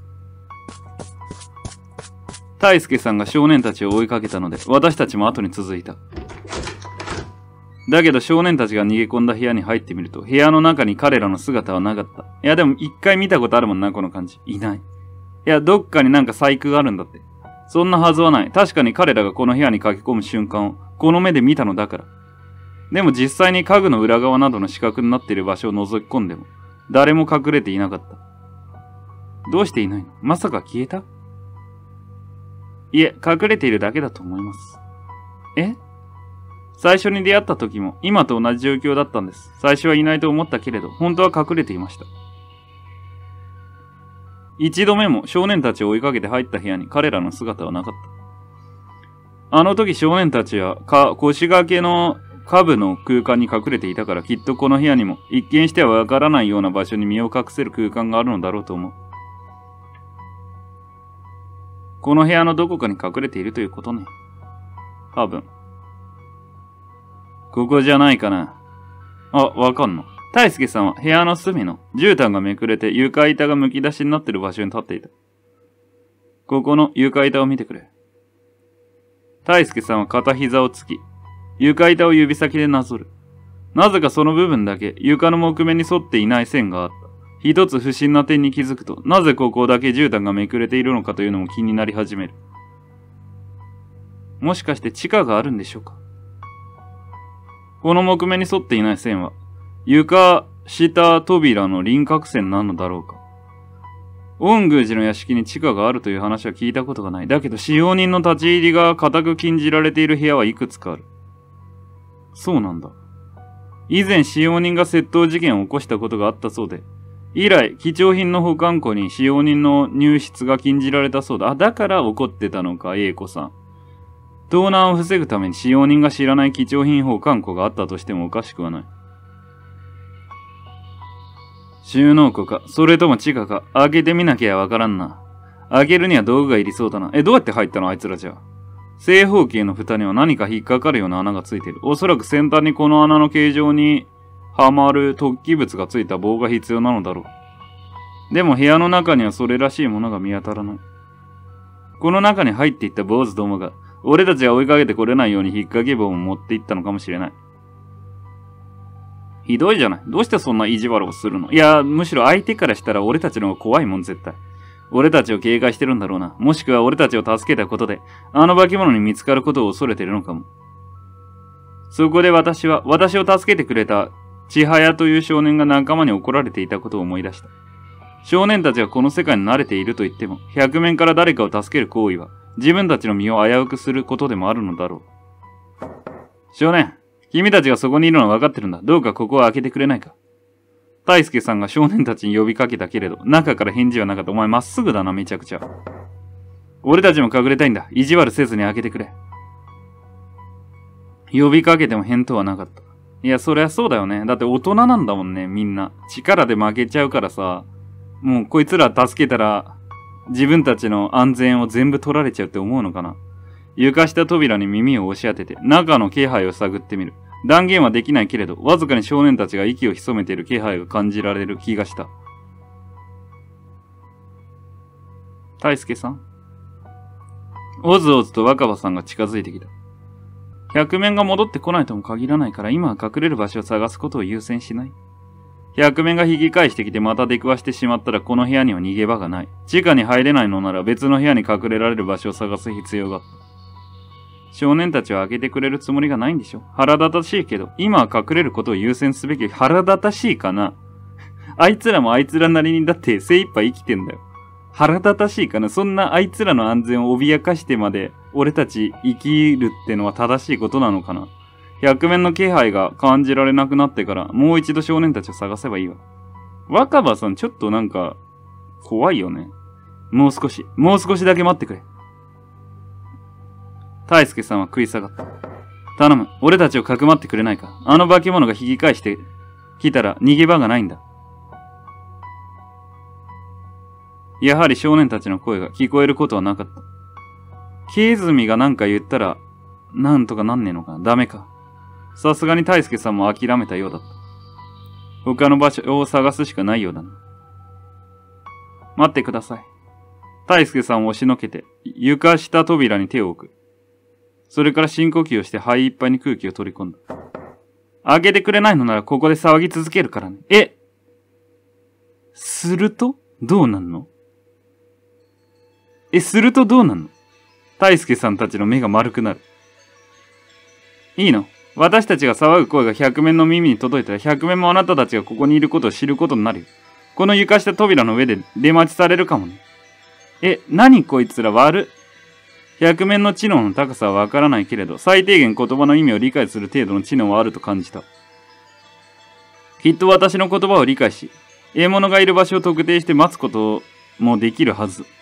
大輔さんが少年たちを追いかけたので、私たちも後に続いた。だけど少年たちが逃げ込んだ部屋に入ってみると、部屋の中に彼らの姿はなかった。いやでも一回見たことあるもんな、この感じ。いない。いや、どっかになんか細工があるんだって。そんなはずはない。確かに彼らがこの部屋に駆け込む瞬間を、この目で見たのだから。でも実際に家具の裏側などの死角になっている場所を覗き込んでも、誰も隠れていなかった。どうしていないの？まさか消えた？いえ、隠れているだけだと思います。え？最初に出会った時も今と同じ状況だったんです。最初はいないと思ったけれど、本当は隠れていました。一度目も少年たちを追いかけて入った部屋に彼らの姿はなかった。あの時少年たちは腰掛けの下部の空間に隠れていたから、きっとこの部屋にも一見してはわからないような場所に身を隠せる空間があるのだろうと思う。この部屋のどこかに隠れているということね。多分。ここじゃないかな。わかんの。大輔さんは部屋の隅の絨毯がめくれて床板が剥き出しになっている場所に立っていた。ここの床板を見てくれ。大輔さんは片膝をつき、床板を指先でなぞる。なぜかその部分だけ床の木目に沿っていない線があった。一つ不審な点に気づくと、なぜここだけ絨毯がめくれているのかというのも気になり始める。もしかして地下があるんでしょうか。この木目に沿っていない線は、床下扉の輪郭線なのだろうか。恩宮寺の屋敷に地下があるという話は聞いたことがない。だけど使用人の立ち入りが固く禁じられている部屋はいくつかある。そうなんだ。以前使用人が窃盗事件を起こしたことがあったそうで、以来貴重品の保管庫に使用人の入室が禁じられたそうだ。だから怒ってたのか、英子さん。盗難を防ぐために使用人が知らない貴重品保管庫があったとしてもおかしくはない。 収納庫か、それとも地下か、開けてみなきゃわからんな。開けるには道具がいりそうだな。どうやって入ったのあいつらじゃ。正方形の蓋には何か引っかかるような穴がついている。おそらく先端にこの穴の形状にはまる突起物がついた棒が必要なのだろう。でも部屋の中にはそれらしいものが見当たらない。この中に入っていった坊主どもが、俺たちが追いかけてこれないように引っ掛け棒を持っていったのかもしれない。ひどいじゃない。どうしてそんな意地悪をするの？いや、むしろ相手からしたら俺たちの方が怖いもん、絶対。俺たちを警戒してるんだろうな。もしくは俺たちを助けたことで、あの化け物に見つかることを恐れてるのかも。そこで私を助けてくれた千早という少年が仲間に怒られていたことを思い出した。少年たちがこの世界に慣れていると言っても、百面から誰かを助ける行為は、自分たちの身を危うくすることでもあるのだろう。少年、君たちがそこにいるのは分かってるんだ。どうかここを開けてくれないか。大輔さんが少年たちに呼びかけたけれど、中から返事はなかった。お前まっすぐだな、めちゃくちゃ。俺たちも隠れたいんだ。意地悪せずに開けてくれ。呼びかけても返答はなかった。いや、そりゃそうだよね。だって大人なんだもんね、みんな。力で負けちゃうからさ、もうこいつら助けたら、自分たちの安全を全部取られちゃうって思うのかな。床下扉に耳を押し当てて、中の気配を探ってみる。断言はできないけれど、わずかに少年たちが息を潜めている気配が感じられる気がした。大輔さん？おずおずと若葉さんが近づいてきた。百面が戻ってこないとも限らないから、今は隠れる場所を探すことを優先しない。百面が引き返してきてまた出くわしてしまったら、この部屋には逃げ場がない。地下に入れないのなら別の部屋に隠れられる場所を探す必要があった。少年たちは開けてくれるつもりがないんでしょ。腹立たしいけど、今は隠れることを優先すべき。腹立たしいかな。あいつらもあいつらなりにだって精一杯生きてんだよ。腹立たしいかな。そんなあいつらの安全を脅かしてまで俺たち生きるってのは正しいことなのかな。百面の気配が感じられなくなってからもう一度少年たちを探せばいいわ。若葉さんちょっとなんか怖いよね。もう少しだけ待ってくれ。大輔さんは食い下がった。頼む、俺たちをかくまってくれないか。あの化け物が引き返してきたら逃げ場がないんだ。やはり少年たちの声が聞こえることはなかった。ケイズミがなんか言ったら、なんとかなんねえのかな。ダメか。さすがに大輔さんも諦めたようだった。他の場所を探すしかないようだな。待ってください。大輔さんを押しのけて、床下扉に手を置く。それから深呼吸をして肺いっぱいに空気を取り込んだ。開けてくれないのならここで騒ぎ続けるからね。するとどうなんの？するとどうなんの？大輔さんたちの目が丸くなる。いいの？私たちが騒ぐ声が百面の耳に届いたら百面もあなたたちがここにいることを知ることになるよ。この床下扉の上で出待ちされるかもね。何こいつら悪っ。百面の知能の高さはわからないけれど、最低限言葉の意味を理解する程度の知能はあると感じた。きっと私の言葉を理解し、獲物がいる場所を特定して待つこともできるはず。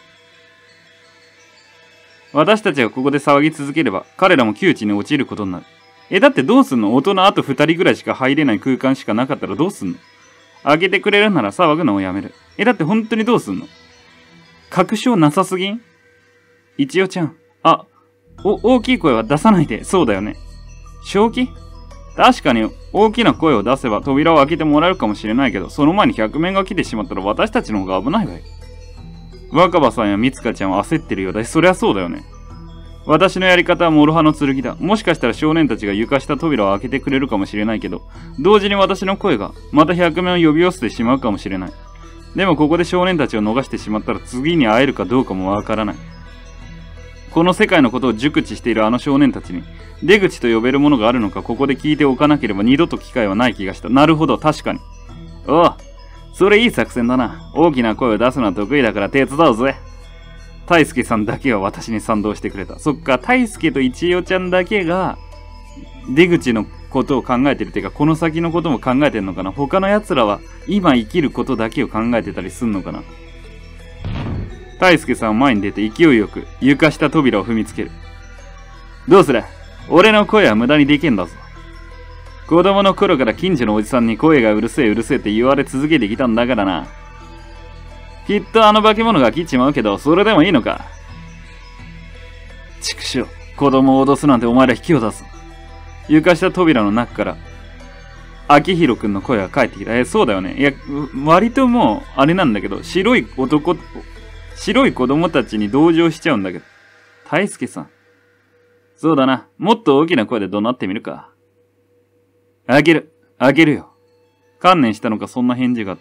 私たちがここで騒ぎ続ければ、彼らも窮地に陥ることになる。だってどうすんの？大人あと2人ぐらいしか入れない空間しかなかったらどうすんの？開けてくれるなら騒ぐのをやめる。だって本当にどうすんの？確証なさすぎん？一応ちゃん。大きい声は出さないで。そうだよね。正気？確かに大きな声を出せば扉を開けてもらえるかもしれないけど、その前に百面が来てしまったら私たちの方が危ないわよ。若葉さんやみつかちゃんは焦ってるようだ。そりゃそうだよね。私のやり方は諸刃の剣だ。もしかしたら少年たちが床下扉を開けてくれるかもしれないけど、同時に私の声がまた百面を呼び寄せてしまうかもしれない。でもここで少年たちを逃してしまったら次に会えるかどうかもわからない。この世界のことを熟知しているあの少年たちに出口と呼べるものがあるのか、ここで聞いておかなければ二度と機会はない気がした。なるほど、確かに。おう、それいい作戦だな。大きな声を出すのは得意だから手伝うぜ。大輔さんだけは私に賛同してくれた。そっか、大輔と一代ちゃんだけが出口のことを考えてるっていうか、この先のことも考えてるのかな。他の奴らは今生きることだけを考えてたりすんのかな。大輔さんは前に出て勢いよく床下扉を踏みつける。どうする？俺の声は無駄にできんだぞ。 子供の頃から近所のおじさんに声がうるせえうるせえって言われ続けてきたんだからな。きっとあの化け物が来ちまうけど、それでもいいのか。畜生、子供を脅すなんてお前ら引きを出す。床下扉の中から、秋広くんの声が返ってきた。そうだよね。いや、割ともう、あれなんだけど、白い子供たちに同情しちゃうんだけど。大輔さん。そうだな。もっと大きな声で怒鳴ってみるか。開けるよ。観念したのかそんな返事があった。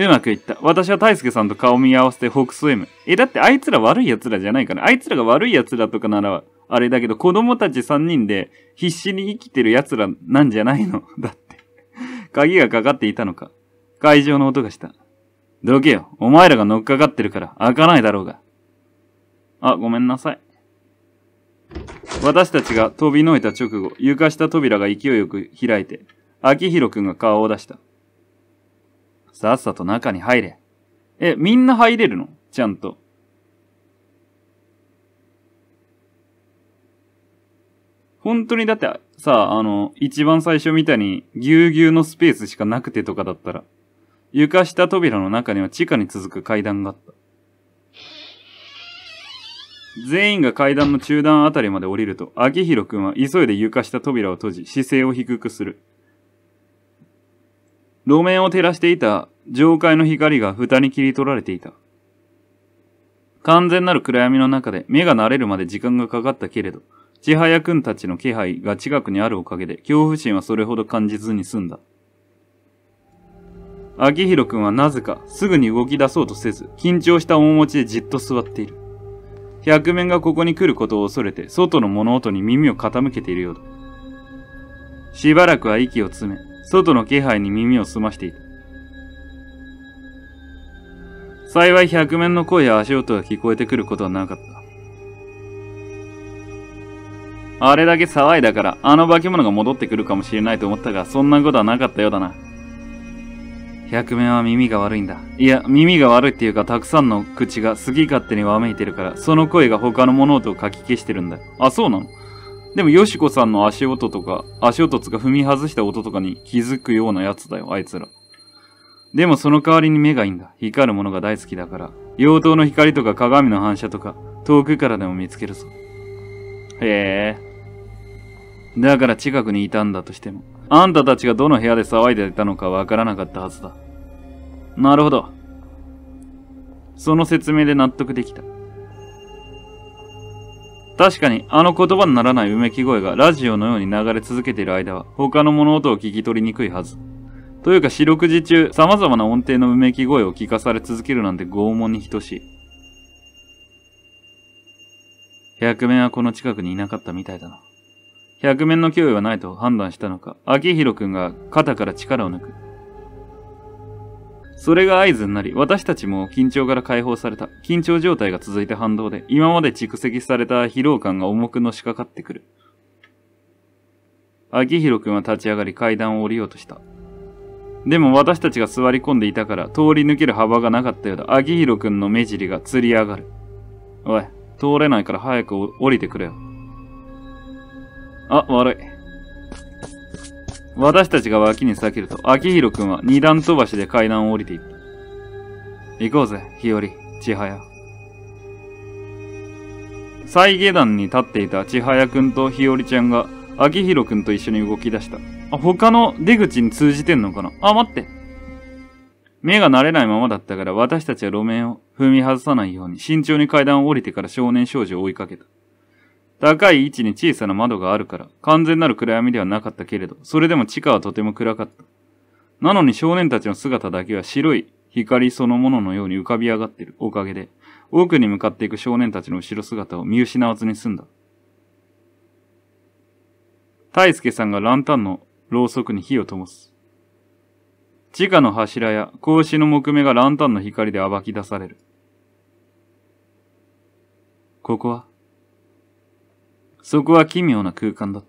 うまくいった。私は大輔さんと顔見合わせて北総 M。だってあいつら悪い奴らじゃないから。あいつらが悪い奴らとかなら、あれだけど子供たち3人で必死に生きてる奴らなんじゃないのだって。鍵がかかっていたのか。会場の音がした。どけよ。お前らが乗っかかってるから開かないだろうが。あ、ごめんなさい。私たちが飛びのいた直後、床下扉が勢いよく開いて、秋広くんが顔を出した。さっさと中に入れ。みんな入れるの？ちゃんと。本当にだってさ、一番最初みたいにぎゅうぎゅうのスペースしかなくてとかだったら、床下扉の中には地下に続く階段があった。全員が階段の中段あたりまで降りると、秋広くんは急いで床下扉を閉じ、姿勢を低くする。路面を照らしていた上階の光が蓋に切り取られていた。完全なる暗闇の中で目が慣れるまで時間がかかったけれど、千早くんたちの気配が近くにあるおかげで恐怖心はそれほど感じずに済んだ。秋広くんはなぜかすぐに動き出そうとせず、緊張した面持ちでじっと座っている。百面がここに来ることを恐れて、外の物音に耳を傾けているようだ。しばらくは息を詰め、外の気配に耳を澄ましていた。幸い百面の声や足音が聞こえてくることはなかった。あれだけ騒いだから、あの化け物が戻ってくるかもしれないと思ったが、そんなことはなかったようだな。百面は耳が悪いんだ。いや、耳が悪いっていうか、たくさんの口が好き勝手にわめいてるから、その声が他の物音をかき消してるんだ。あ、そうなの？でも、よしこさんの足音つか踏み外した音とかに気づくようなやつだよ、あいつら。でもその代わりに目がいいんだ。光るものが大好きだから、妖刀の光とか鏡の反射とか、遠くからでも見つけるぞ。へえ。だから近くにいたんだとしても、あんたたちがどの部屋で騒いでいたのかわからなかったはずだ。なるほど。その説明で納得できた。確かに、あの言葉にならないうめき声がラジオのように流れ続けている間は、他の物音を聞き取りにくいはず。というか四六時中、様々な音程のうめき声を聞かされ続けるなんて拷問に等しい。百面はこの近くにいなかったみたいだな。百面の脅威はないと判断したのか、秋広くんが肩から力を抜く。それが合図になり、私たちも緊張から解放された。緊張状態が続いた反動で、今まで蓄積された疲労感が重くのしかかってくる。秋広くんは立ち上がり階段を降りようとした。でも私たちが座り込んでいたから通り抜ける幅がなかったようだ。秋広くんの目尻がつり上がる。おい、通れないから早く降りてくれよ。あ、悪い。私たちが脇に避けると、秋広くんは二段飛ばしで階段を降りていった。行こうぜ、日和、千早。最下段に立っていた千早くんと日和ちゃんが、秋広くんと一緒に動き出した。他の出口に通じてんのかな？待って。目が慣れないままだったから私たちは路面を踏み外さないように慎重に階段を降りてから少年少女を追いかけた。高い位置に小さな窓があるから完全なる暗闇ではなかったけれど、それでも地下はとても暗かった。なのに少年たちの姿だけは白い光そのもののように浮かび上がっているおかげで、奥に向かっていく少年たちの後ろ姿を見失わずに済んだ。大輔さんがランタンのろうそくに火を灯す。地下の柱や格子の木目がランタンの光で暴き出される。そこは奇妙な空間だった。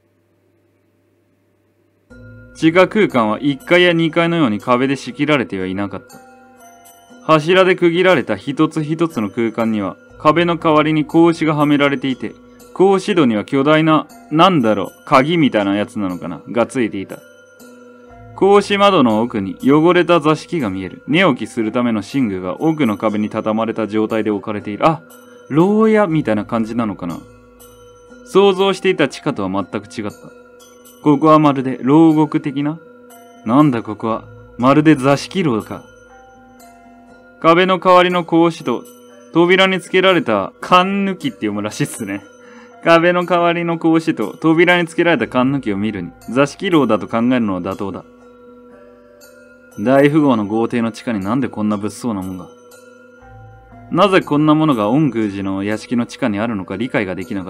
地下空間は1階や2階のように壁で仕切られてはいなかった。柱で区切られた一つ一つの空間には壁の代わりに格子がはめられていて、 格子戸には巨大な、鍵みたいなやつなのかながついていた。格子窓の奥に汚れた座敷が見える。寝起きするための寝具が奥の壁に畳まれた状態で置かれている。あ、牢屋みたいな感じなのかな。想像していた地下とは全く違った。ここはまるで牢獄的な？なんだここは、まるで座敷牢か。壁の代わりの格子と、扉につけられた缶抜きって読むらしいっすね。壁の代わりの格子と扉につけられた缶抜きを見るに、座敷牢だと考えるのは妥当だ。大富豪の豪邸の地下になんでこんな物騒なもんが。なぜこんなものが恩空寺の屋敷の地下にあるのか理解ができなかった。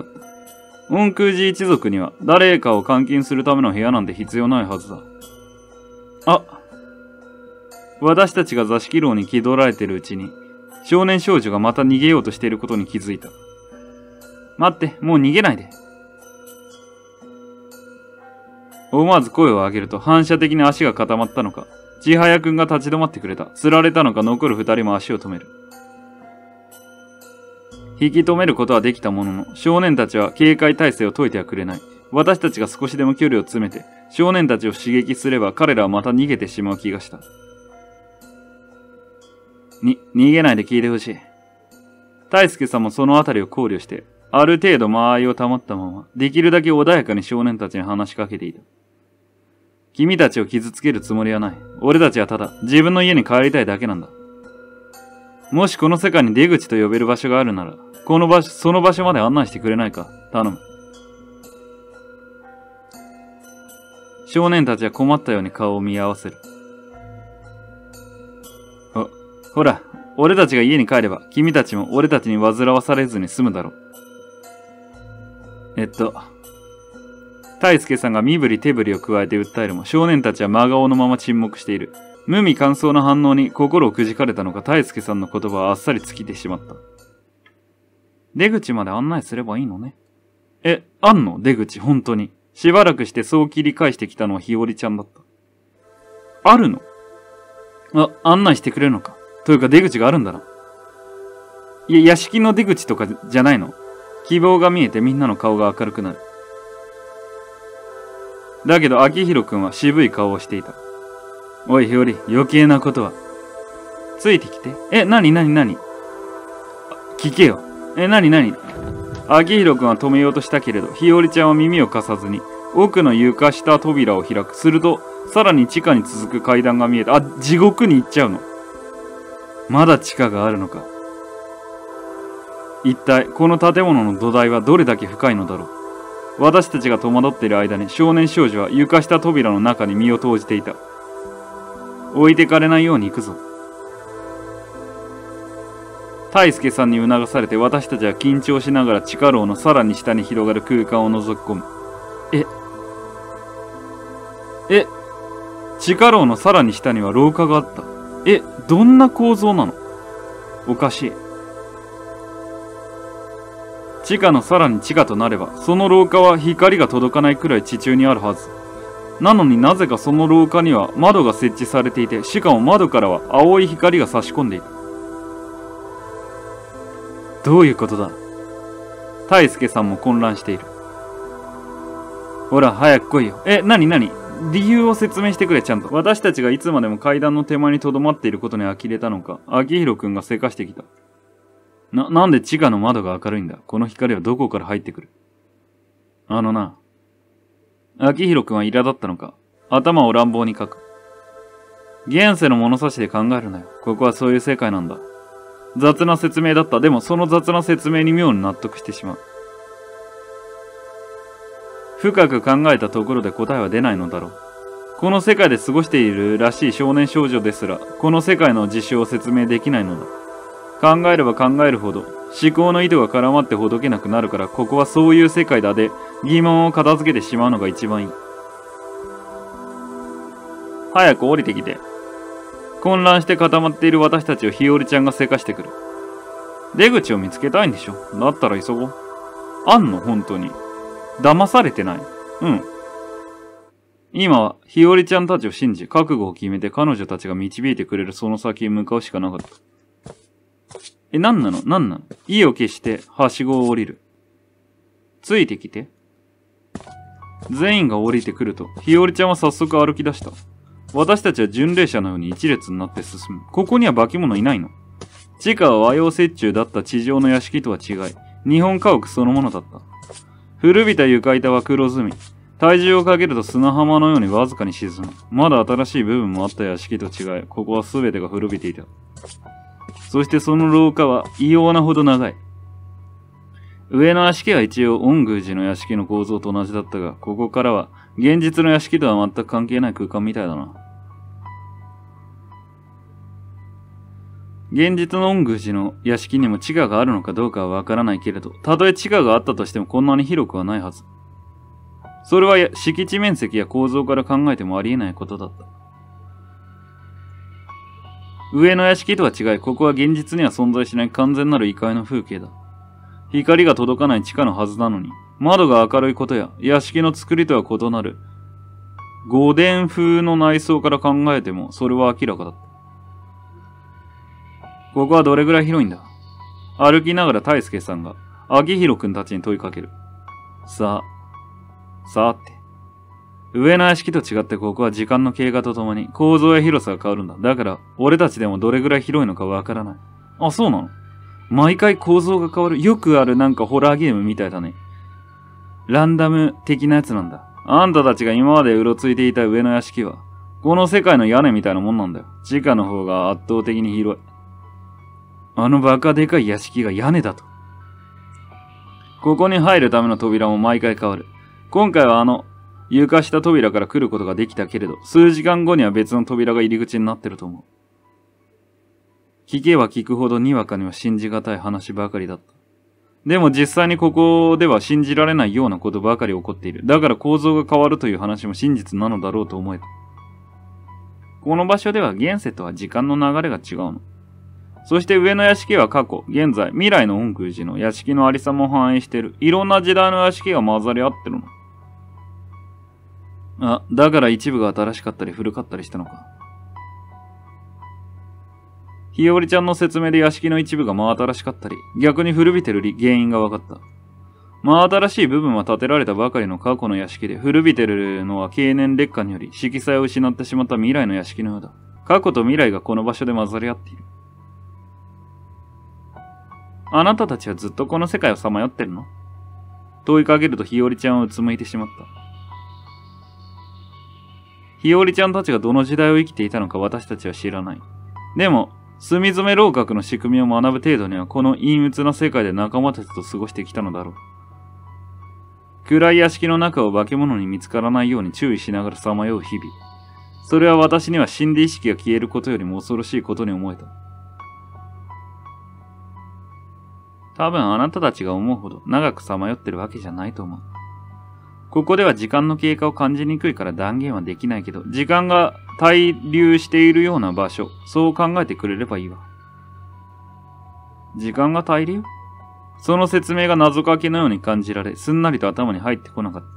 恩空寺一族には誰かを監禁するための部屋なんて必要ないはずだ。あ、私たちが座敷牢に気取られてるうちに、少年少女がまた逃げようとしていることに気づいた。待って、もう逃げないで。思わず声を上げると反射的に足が固まったのか、千早くんが立ち止まってくれた。釣られたのか残る二人も足を止める。引き止めることはできたものの、少年たちは警戒態勢を解いてはくれない。私たちが少しでも距離を詰めて、少年たちを刺激すれば彼らはまた逃げてしまう気がした。逃げないで聞いてほしい。大輔さんもそのあたりを考慮して、ある程度間合いを保ったまま、できるだけ穏やかに少年たちに話しかけていた。君たちを傷つけるつもりはない。俺たちはただ自分の家に帰りたいだけなんだ。もしこの世界に出口と呼べる場所があるなら、その場所まで案内してくれないか。頼む。少年たちは困ったように顔を見合わせる。ほら、俺たちが家に帰れば、君たちも俺たちに煩わされずに済むだろう。大輔さんが身振り手振りを加えて訴えるも、少年たちは真顔のまま沈黙している。無味乾燥な反応に心をくじかれたのか、大輔さんの言葉はあっさり尽きてしまった。出口まで案内すればいいのね。あんの？出口、本当に。しばらくしてそう切り返してきたのは日和ちゃんだった。あるの？案内してくれるのか。というか出口があるんだな。いや、屋敷の出口とかじゃないの？希望が見えてみんなの顔が明るくなる。だけど、秋広くんは渋い顔をしていた。おい、日和、余計なことは。ついてきて。何聞けよ。何秋広くんは止めようとしたけれど、日和ちゃんは耳を貸さずに、奥の床下扉を開く。すると、さらに地下に続く階段が見えた。地獄に行っちゃうの。まだ地下があるのか。一体、この建物の土台はどれだけ深いのだろう。私たちが戸惑っている間に少年少女は床下扉の中に身を投じていた。置いてかれないように行くぞ。大輔さんに促されて私たちは緊張しながら地下牢のさらに下に広がる空間を覗き込む。地下牢のさらに下には廊下があった。どんな構造なの？おかしい。地下のさらに地下となれば、その廊下は光が届かないくらい地中にあるはず。なのになぜかその廊下には窓が設置されていて、しかも窓からは青い光が差し込んでいた。どういうことだ？大輔さんも混乱している。ほら、早く来いよ。何理由を説明してくれ、ちゃんと。私たちがいつまでも階段の手前に留まっていることに呆れたのか、秋広くんがせかしてきた。なんで地下の窓が明るいんだ？この光はどこから入ってくる？秋広くんは苛立ったのか、頭を乱暴にかく。現世の物差しで考えるなよ。ここはそういう世界なんだ。雑な説明だった。でもその雑な説明に妙に納得してしまう。深く考えたところで答えは出ないのだろう。この世界で過ごしているらしい少年少女ですら、この世界の事象を説明できないのだ。考えれば考えるほど、思考の糸が絡まってほどけなくなるから、ここはそういう世界だで、疑問を片付けてしまうのが一番いい。早く降りてきて。混乱して固まっている私たちを日和ちゃんがせかしてくる。出口を見つけたいんでしょ？だったら急ごう。あんの？本当に。騙されてない。うん。今は日和ちゃんたちを信じ、覚悟を決めて彼女たちが導いてくれるその先へ向かうしかなかった。何なの？家を消して、はしごを降りる。 ついてきて。全員が降りてくると、日和ちゃんは早速歩き出した。私たちは巡礼者のように一列になって進む。ここには化け物いないの？地下は和洋折衷だった地上の屋敷とは違い、日本家屋そのものだった。古びた床板は黒ずみ、体重をかけると砂浜のようにわずかに沈む。まだ新しい部分もあった屋敷と違い、ここは全てが古びていた。そしてその廊下は異様なほど長い。上の屋敷は一応恩宮寺の屋敷の構造と同じだったが、ここからは現実の屋敷とは全く関係ない空間みたいだな。現実の恩宮寺の屋敷にも地下があるのかどうかはわからないけれど、たとえ地下があったとしてもこんなに広くはないはず。それは敷地面積や構造から考えてもありえないことだった。上の屋敷とは違い、ここは現実には存在しない完全なる異界の風景だ。光が届かない地下のはずなのに、窓が明るいことや屋敷の作りとは異なる御殿風の内装から考えてもそれは明らかだった。ここはどれぐらい広いんだ？歩きながら大輔さんが秋広くんたちに問いかける。さて。上の屋敷と違ってここは時間の経過とともに構造や広さが変わるんだ。だから俺たちでもどれぐらい広いのかわからない。あ、そうなの？毎回構造が変わる。よくあるなんかホラーゲームみたいだね。ランダム的なやつなんだ。あんたたちが今までうろついていた上の屋敷は、この世界の屋根みたいなもんなんだよ。地下の方が圧倒的に広い。あのバカでかい屋敷が屋根だと。ここに入るための扉も毎回変わる。今回は床下扉から来ることができたけれど、数時間後には別の扉が入り口になってると思う。聞けば聞くほどにわかには信じがたい話ばかりだった。でも実際にここでは信じられないようなことばかり起こっている。だから構造が変わるという話も真実なのだろうと思えた。この場所では現世とは時間の流れが違うの。そして上の屋敷は過去、現在、未来の恩宮寺の屋敷のありさまを反映している。いろんな時代の屋敷が混ざり合ってるの。あ、だから一部が新しかったり古かったりしたのか。日和ちゃんの説明で屋敷の一部が真新しかったり、逆に古びてる原因が分かった。真新しい部分は建てられたばかりの過去の屋敷で、古びてるのは経年劣化により色彩を失ってしまった未来の屋敷のようだ。過去と未来がこの場所で混ざり合っている。あなたたちはずっとこの世界をさまよってるの？問いかけると日和ちゃんはうつむいてしまった。日和ちゃんたちがどの時代を生きていたのか私たちは知らない。でも、墨染め楼閣の仕組みを学ぶ程度にはこの陰鬱な世界で仲間たちと過ごしてきたのだろう。暗い屋敷の中を化け物に見つからないように注意しながらさまよう日々。それは私には死んで意識が消えることよりも恐ろしいことに思えた。多分あなたたちが思うほど長くさまよってるわけじゃないと思う。ここでは時間の経過を感じにくいから断言はできないけど、時間が滞留しているような場所、そう考えてくれればいいわ。時間が滞留？その説明が謎かけのように感じられ、すんなりと頭に入ってこなかった。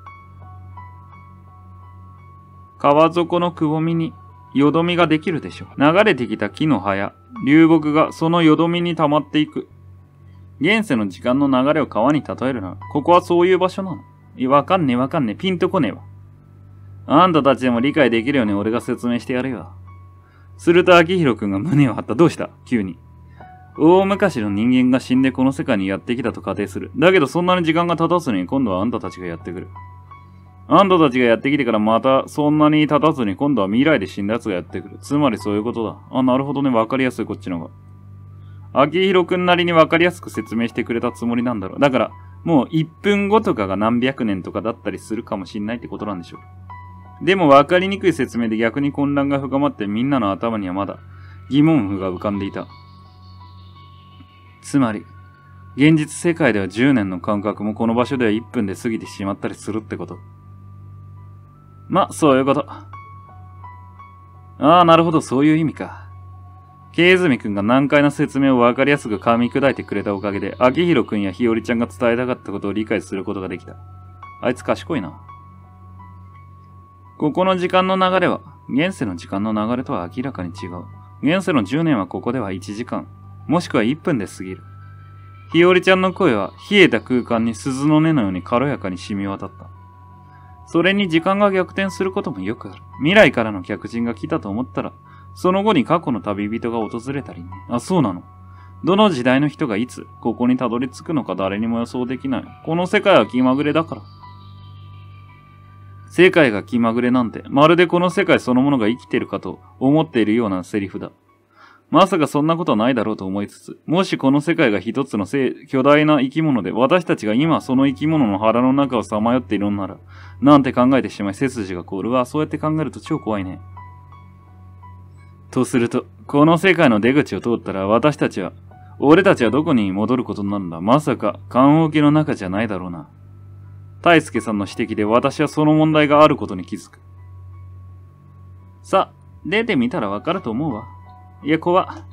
川底のくぼみによどみができるでしょう。流れてきた木の葉や流木がそのよどみに溜まっていく。現世の時間の流れを川に例えるなら、ここはそういう場所なの。わかんねえ、ピンとこねえわ。あんたたちでも理解できるように俺が説明してやるよ。すると秋広くんが胸を張った。どうした？急に。大昔の人間が死んでこの世界にやってきたと仮定する。だけどそんなに時間が経たずに今度はあんたたちがやってくる。あんたたちがやってきてからまたそんなに経たずに今度は未来で死んだ奴がやってくる。つまりそういうことだ。あ、なるほどね。わかりやすいこっちの方が。秋広くんなりにわかりやすく説明してくれたつもりなんだろう。だから、もう1分後とかが何百年とかだったりするかもしんないってことなんでしょう。でも分かりにくい説明で逆に混乱が深まってみんなの頭にはまだ疑問符が浮かんでいた。つまり、現実世界では10年の間隔もこの場所では1分で過ぎてしまったりするってこと。ま、そういうこと。ああ、なるほど、そういう意味か。ケイズミくんが難解な説明を分かりやすく噛み砕いてくれたおかげで、秋広くんや日和ちゃんが伝えたかったことを理解することができた。あいつ賢いな。ここの時間の流れは、現世の時間の流れとは明らかに違う。現世の10年はここでは1時間、もしくは1分で過ぎる。 日和ちゃんの声は冷えた空間に鈴の音のように軽やかに染み渡った。それに時間が逆転することもよくある。未来からの客人が来たと思ったら、その後に過去の旅人が訪れたりね。あ、そうなの。どの時代の人がいつ、ここにたどり着くのか誰にも予想できない。この世界は気まぐれだから。世界が気まぐれなんて、まるでこの世界そのものが生きてるかと思っているようなセリフだ。まさかそんなことはないだろうと思いつつ、もしこの世界が一つの巨大な生き物で、私たちが今その生き物の腹の中をさまよっているのなら、なんて考えてしまい背筋が凍るわ。そうやって考えると超怖いね。とすると、この世界の出口を通ったら俺たちはどこに戻ることになるんだ。まさか、棺桶の中じゃないだろうな。大輔さんの指摘で私はその問題があることに気づく。さあ、出てみたらわかると思うわ。いや、怖っ。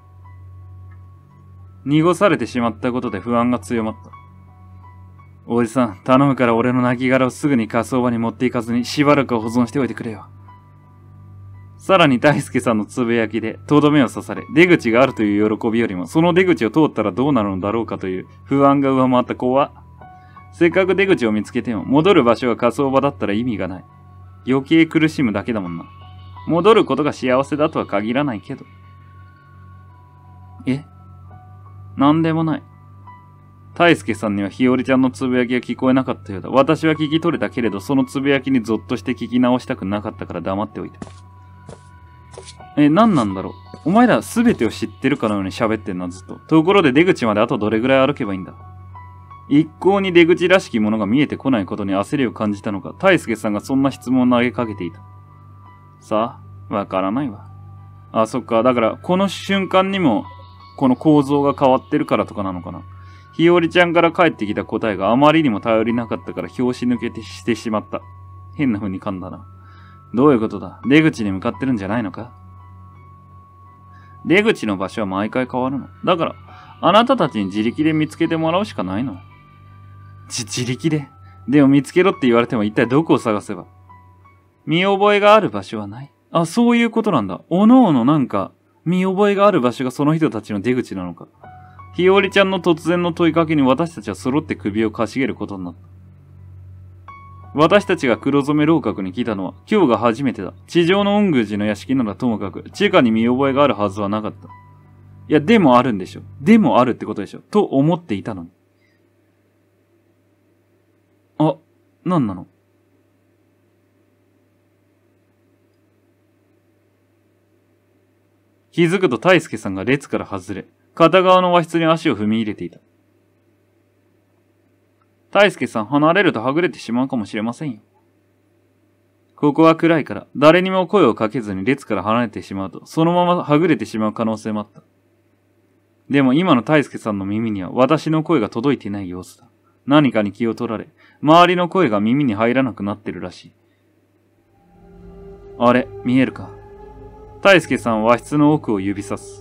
濁されてしまったことで不安が強まった。おじさん、頼むから俺の亡骸をすぐに火葬場に持っていかずにしばらく保存しておいてくれよ。さらに大輔さんのつぶやきでとどめを刺され、出口があるという喜びよりも、その出口を通ったらどうなるのだろうかという不安が上回った怖っ。せっかく出口を見つけても、戻る場所が火葬場だったら意味がない。余計苦しむだけだもんな。戻ることが幸せだとは限らないけど。なんでもない。大輔さんには日和ちゃんのつぶやきが聞こえなかったようだ。私は聞き取れたけれど、そのつぶやきにゾッとして聞き直したくなかったから黙っておいた。何なんだろう。お前ら全てを知ってるかのように喋ってんな、ずっと。ところで出口まであとどれぐらい歩けばいいんだ。一向に出口らしきものが見えてこないことに焦りを感じたのか、大輔さんがそんな質問を投げかけていた。さあ、わからないわ。あ、そっか。だから、この瞬間にも、この構造が変わってるからとかなのかな。日和ちゃんから返ってきた答えがあまりにも頼りなかったから拍子抜けてしてしまった。変な風に噛んだな。どういうことだ？出口に向かってるんじゃないのか？出口の場所は毎回変わるの。だから、あなたたちに自力で見つけてもらうしかないの。自力で？でも見つけろって言われても一体どこを探せば？見覚えがある場所はない。あ、そういうことなんだ。おのおのなんか、見覚えがある場所がその人たちの出口なのか。日和ちゃんの突然の問いかけに私たちは揃って首をかしげることになった。私たちが黒染め楼閣に来たのは今日が初めてだ。地上の恩宮寺の屋敷ならともかく、地下に見覚えがあるはずはなかった。いや、でもあるんでしょ。でもあるってことでしょ。と思っていたのに。あ、なんなの？気づくと大輔さんが列から外れ、片側の和室に足を踏み入れていた。大輔さん、離れるとはぐれてしまうかもしれませんよ。ここは暗いから、誰にも声をかけずに列から離れてしまうと、そのままはぐれてしまう可能性もあった。でも今の大輔さんの耳には私の声が届いていない様子だ。何かに気を取られ、周りの声が耳に入らなくなってるらしい。あれ、見えるか？大輔さんは和室の奥を指さす。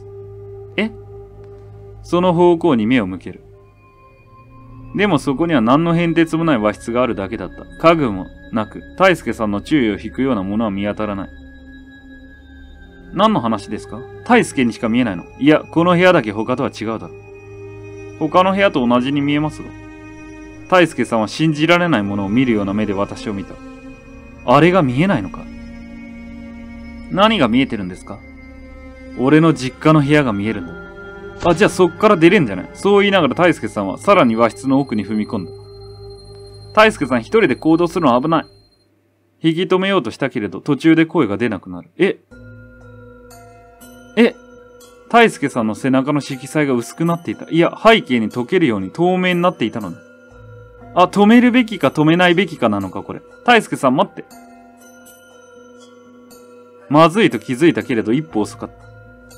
その方向に目を向ける。でもそこには何の変哲もない和室があるだけだった。家具もなく、大輔さんの注意を引くようなものは見当たらない。何の話ですか？大輔にしか見えないの？いや、この部屋だけ他とは違うだろう。他の部屋と同じに見えますが。大輔さんは信じられないものを見るような目で私を見た。あれが見えないのか？何が見えてるんですか？俺の実家の部屋が見えるんだ。あ、じゃあそっから出れんじゃない？そう言いながら大輔さんはさらに和室の奥に踏み込んだ。大輔さん一人で行動するのは危ない。引き止めようとしたけれど途中で声が出なくなる。大輔さんの背中の色彩が薄くなっていた。いや、背景に溶けるように透明になっていたのだ。あ、止めるべきか止めないべきかなのかこれ。大輔さん待って。まずいと気づいたけれど一歩遅かった。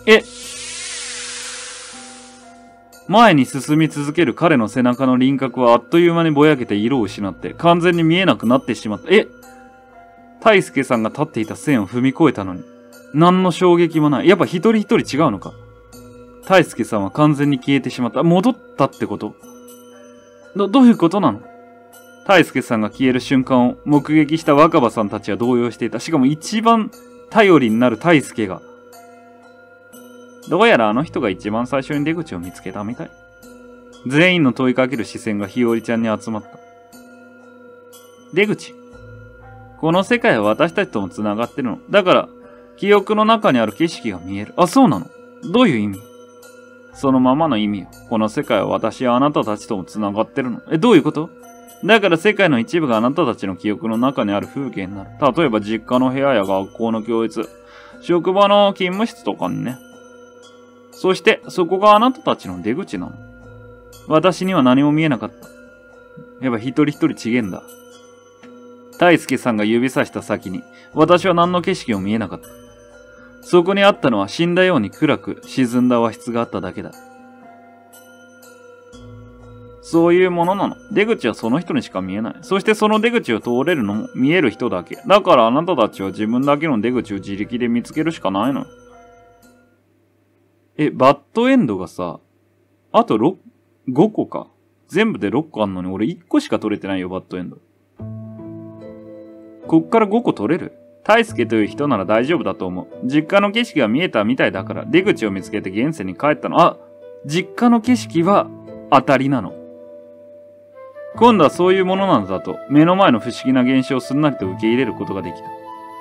前に進み続ける彼の背中の輪郭はあっという間にぼやけて色を失って完全に見えなくなってしまった。大輔さんが立っていた線を踏み越えたのに何の衝撃もない。やっぱ一人一人違うのか。大輔さんは完全に消えてしまった。戻ったってこと？どういうことなの？大輔さんが消える瞬間を目撃した若葉さんたちは動揺していた。しかも一番頼りになる大輔が。どうやらあの人が一番最初に出口を見つけたみたい。 全員の問いかける視線が日和ちゃんに集まった。出口。この世界は私たちとも繋がってるの。だから、記憶の中にある景色が見える。あ、そうなの？どういう意味？そのままの意味よ。この世界は私やあなたたちとも繋がってるの。どういうこと？だから世界の一部があなたたちの記憶の中にある風景になる。例えば実家の部屋や学校の教室、職場の勤務室とかにね。そして、そこがあなたたちの出口なの。私には何も見えなかった。やっぱ一人一人違えんだ。大輔さんが指さした先に、私は何の景色も見えなかった。そこにあったのは死んだように暗く沈んだ和室があっただけだ。そういうものなの。出口はその人にしか見えない。そしてその出口を通れるのも見える人だけ。だからあなたたちは自分だけの出口を自力で見つけるしかないの。バッドエンドがさ、あと5個か。全部で6個あんのに俺1個しか取れてないよ、バッドエンド。こっから5個取れる？大輔という人なら大丈夫だと思う。実家の景色が見えたみたいだから出口を見つけて現世に帰ったの。あ、実家の景色は当たりなの。今度はそういうものなのだと目の前の不思議な現象をすんなりと受け入れることができた。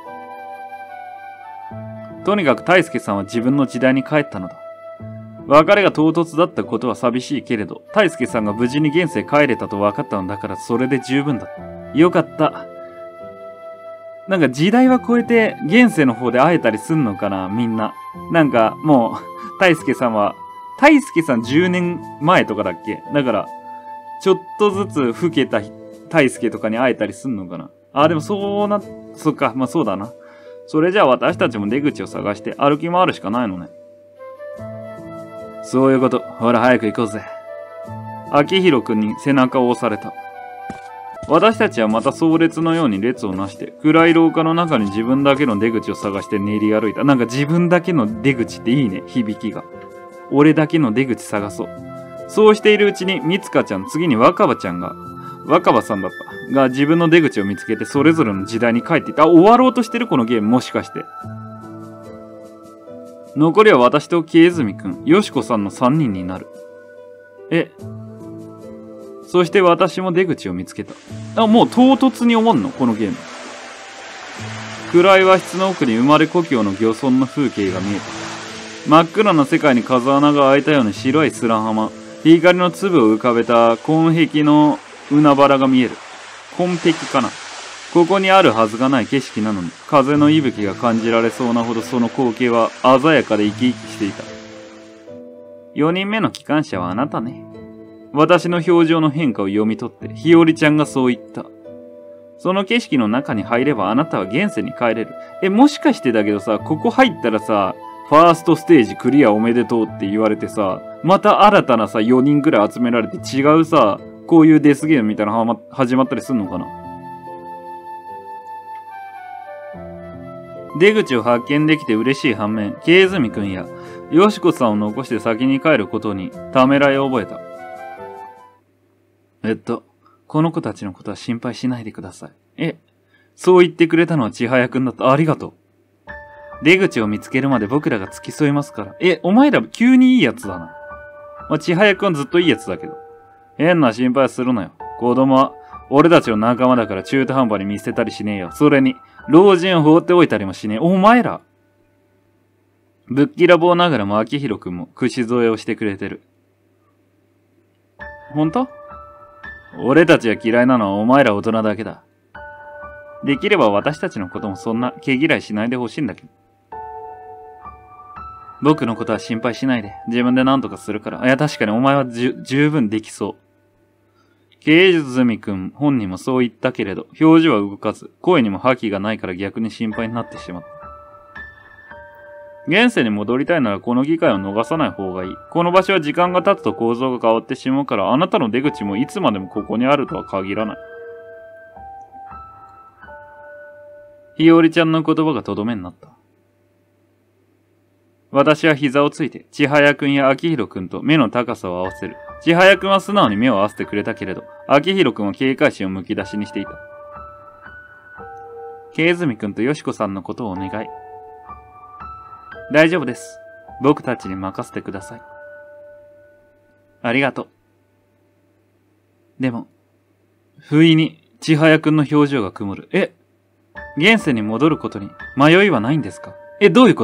とにかく大輔さんは自分の時代に帰ったのだ。別れが唐突だったことは寂しいけれど、大輔さんが無事に現世へ帰れたと分かったのだからそれで十分だ。よかった。なんか時代は超えて現世の方で会えたりすんのかな、みんな。なんかもう、大輔さん10年前とかだっけ？だから、ちょっとずつ老けた大輔とかに会えたりすんのかな。あ、でもそっか、まあそうだな。それじゃあ私たちも出口を探して歩き回るしかないのね。そういうこと。ほら早く行こうぜ。秋広くんに背中を押された。私たちはまた壮烈のように列をなして、暗い廊下の中に自分だけの出口を探して練り歩いた。なんか自分だけの出口っていいね、響きが。俺だけの出口探そう。そうしているうちに、みつかちゃん、次に若葉ちゃんが、若葉さんだった。が自分の出口を見つけて、それぞれの時代に帰っていた。あ、終わろうとしてるこのゲーム、もしかして。残りは私と木泉くん、よしこさんの3人になる。そして私も出口を見つけた。あ、もう唐突に終わんのこのゲーム。暗い和室の奥に生まれ故郷の漁村の風景が見えた。真っ暗な世界に風穴が開いたように白い砂浜、光の粒を浮かべた紺壁の海原が見える。紺壁かな。ここにあるはずがない景色なのに、風の息吹が感じられそうなほどその光景は鮮やかで生き生きしていた。4人目の機関車はあなたね。私の表情の変化を読み取って、日和ちゃんがそう言った。その景色の中に入ればあなたは現世に帰れる。もしかしてだけどさ、ここ入ったらさ、ファーストステージクリアおめでとうって言われてさ、また新たなさ、4人くらい集められて違うさ、こういうデスゲームみたいなの始まったりすんのかな。出口を発見できて嬉しい反面、ケイズミくんやよしこさんを残して先に帰ることにためらいを覚えた。この子たちのことは心配しないでください。そう言ってくれたのは千早くんだった。ありがとう。出口を見つけるまで僕らが付き添いますから。お前ら急にいいやつだな。まあ、千早くんはずっといいやつだけど。変な心配するなよ。子供は俺たちの仲間だから中途半端に見捨てたりしねえよ。それに、老人を放っておいたりもしねえ。お前らぶっきらぼうながらも秋広くんも口添えをしてくれてる。ほんと？俺たちが嫌いなのはお前ら大人だけだ。できれば私たちのこともそんな毛嫌いしないでほしいんだけど。僕のことは心配しないで。自分で何とかするから。いや、確かにお前は十分できそう。ケイズミ君本人もそう言ったけれど、表情は動かず、声にも覇気がないから逆に心配になってしまった。現世に戻りたいならこの機会を逃さない方がいい。この場所は時間が経つと構造が変わってしまうから、あなたの出口もいつまでもここにあるとは限らない。日和ちゃんの言葉がとどめになった。私は膝をついて、千早くんや秋広くんと目の高さを合わせる。千早くんは素直に目を合わせてくれたけれど、秋広くんは警戒心をむき出しにしていた。ケイズミくんとよしこさんのことをお願い。大丈夫です。僕たちに任せてください。ありがとう。 でも、不意に千早くんの表情が曇る。現世に戻ることに迷いはないんですか？どういうこと？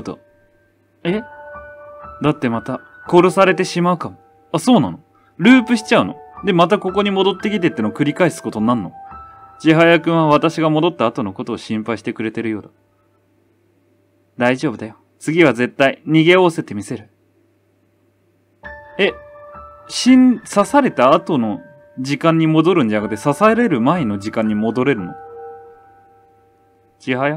だってまた殺されてしまうかも。あ、そうなの？ループしちゃうの？で、またここに戻ってきてってのを繰り返すことになんの？千早くんは私が戻った後のことを心配してくれてるようだ。大丈夫だよ。次は絶対逃げおおせてみせる。刺された後の時間に戻るんじゃなくて刺される前の時間に戻れるの？千早？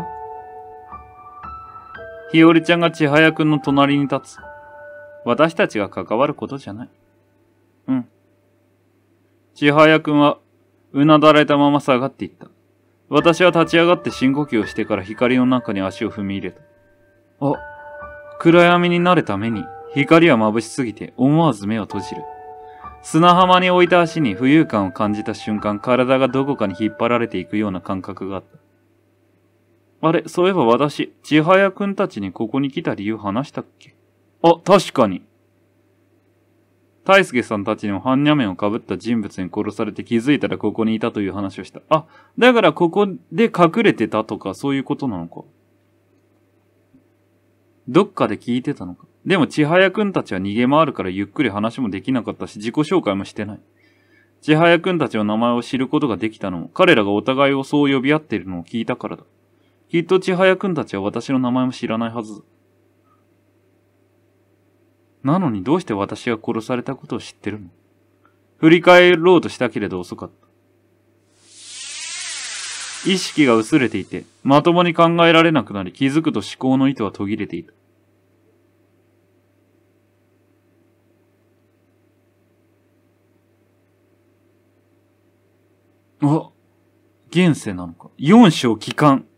日和ちゃんが千早くんの隣に立つ。私たちが関わることじゃない。うん。千早くんはうなだれたまま下がっていった。私は立ち上がって深呼吸をしてから光の中に足を踏み入れた。暗闇に慣れた目に光は眩しすぎて思わず目を閉じる。砂浜に置いた足に浮遊感を感じた瞬間、体がどこかに引っ張られていくような感覚があった。あれ、そういえば私、千早くんたちにここに来た理由話したっけ？確かに。大輔さんたちにも般若面をかぶった人物に殺されて気づいたらここにいたという話をした。だからここで隠れてたとかそういうことなのか。どっかで聞いてたのか。でも千早くんたちは逃げ回るからゆっくり話もできなかったし自己紹介もしてない。千早くんたちの名前を知ることができたのも彼らがお互いをそう呼び合っているのを聞いたからだ。きっと千早くんたちは私の名前も知らないはずだ。なのにどうして私が殺されたことを知ってるの？振り返ろうとしたけれど遅かった。意識が薄れていて、まともに考えられなくなり気づくと思考の糸は途切れていた。現世なのか。4章帰還。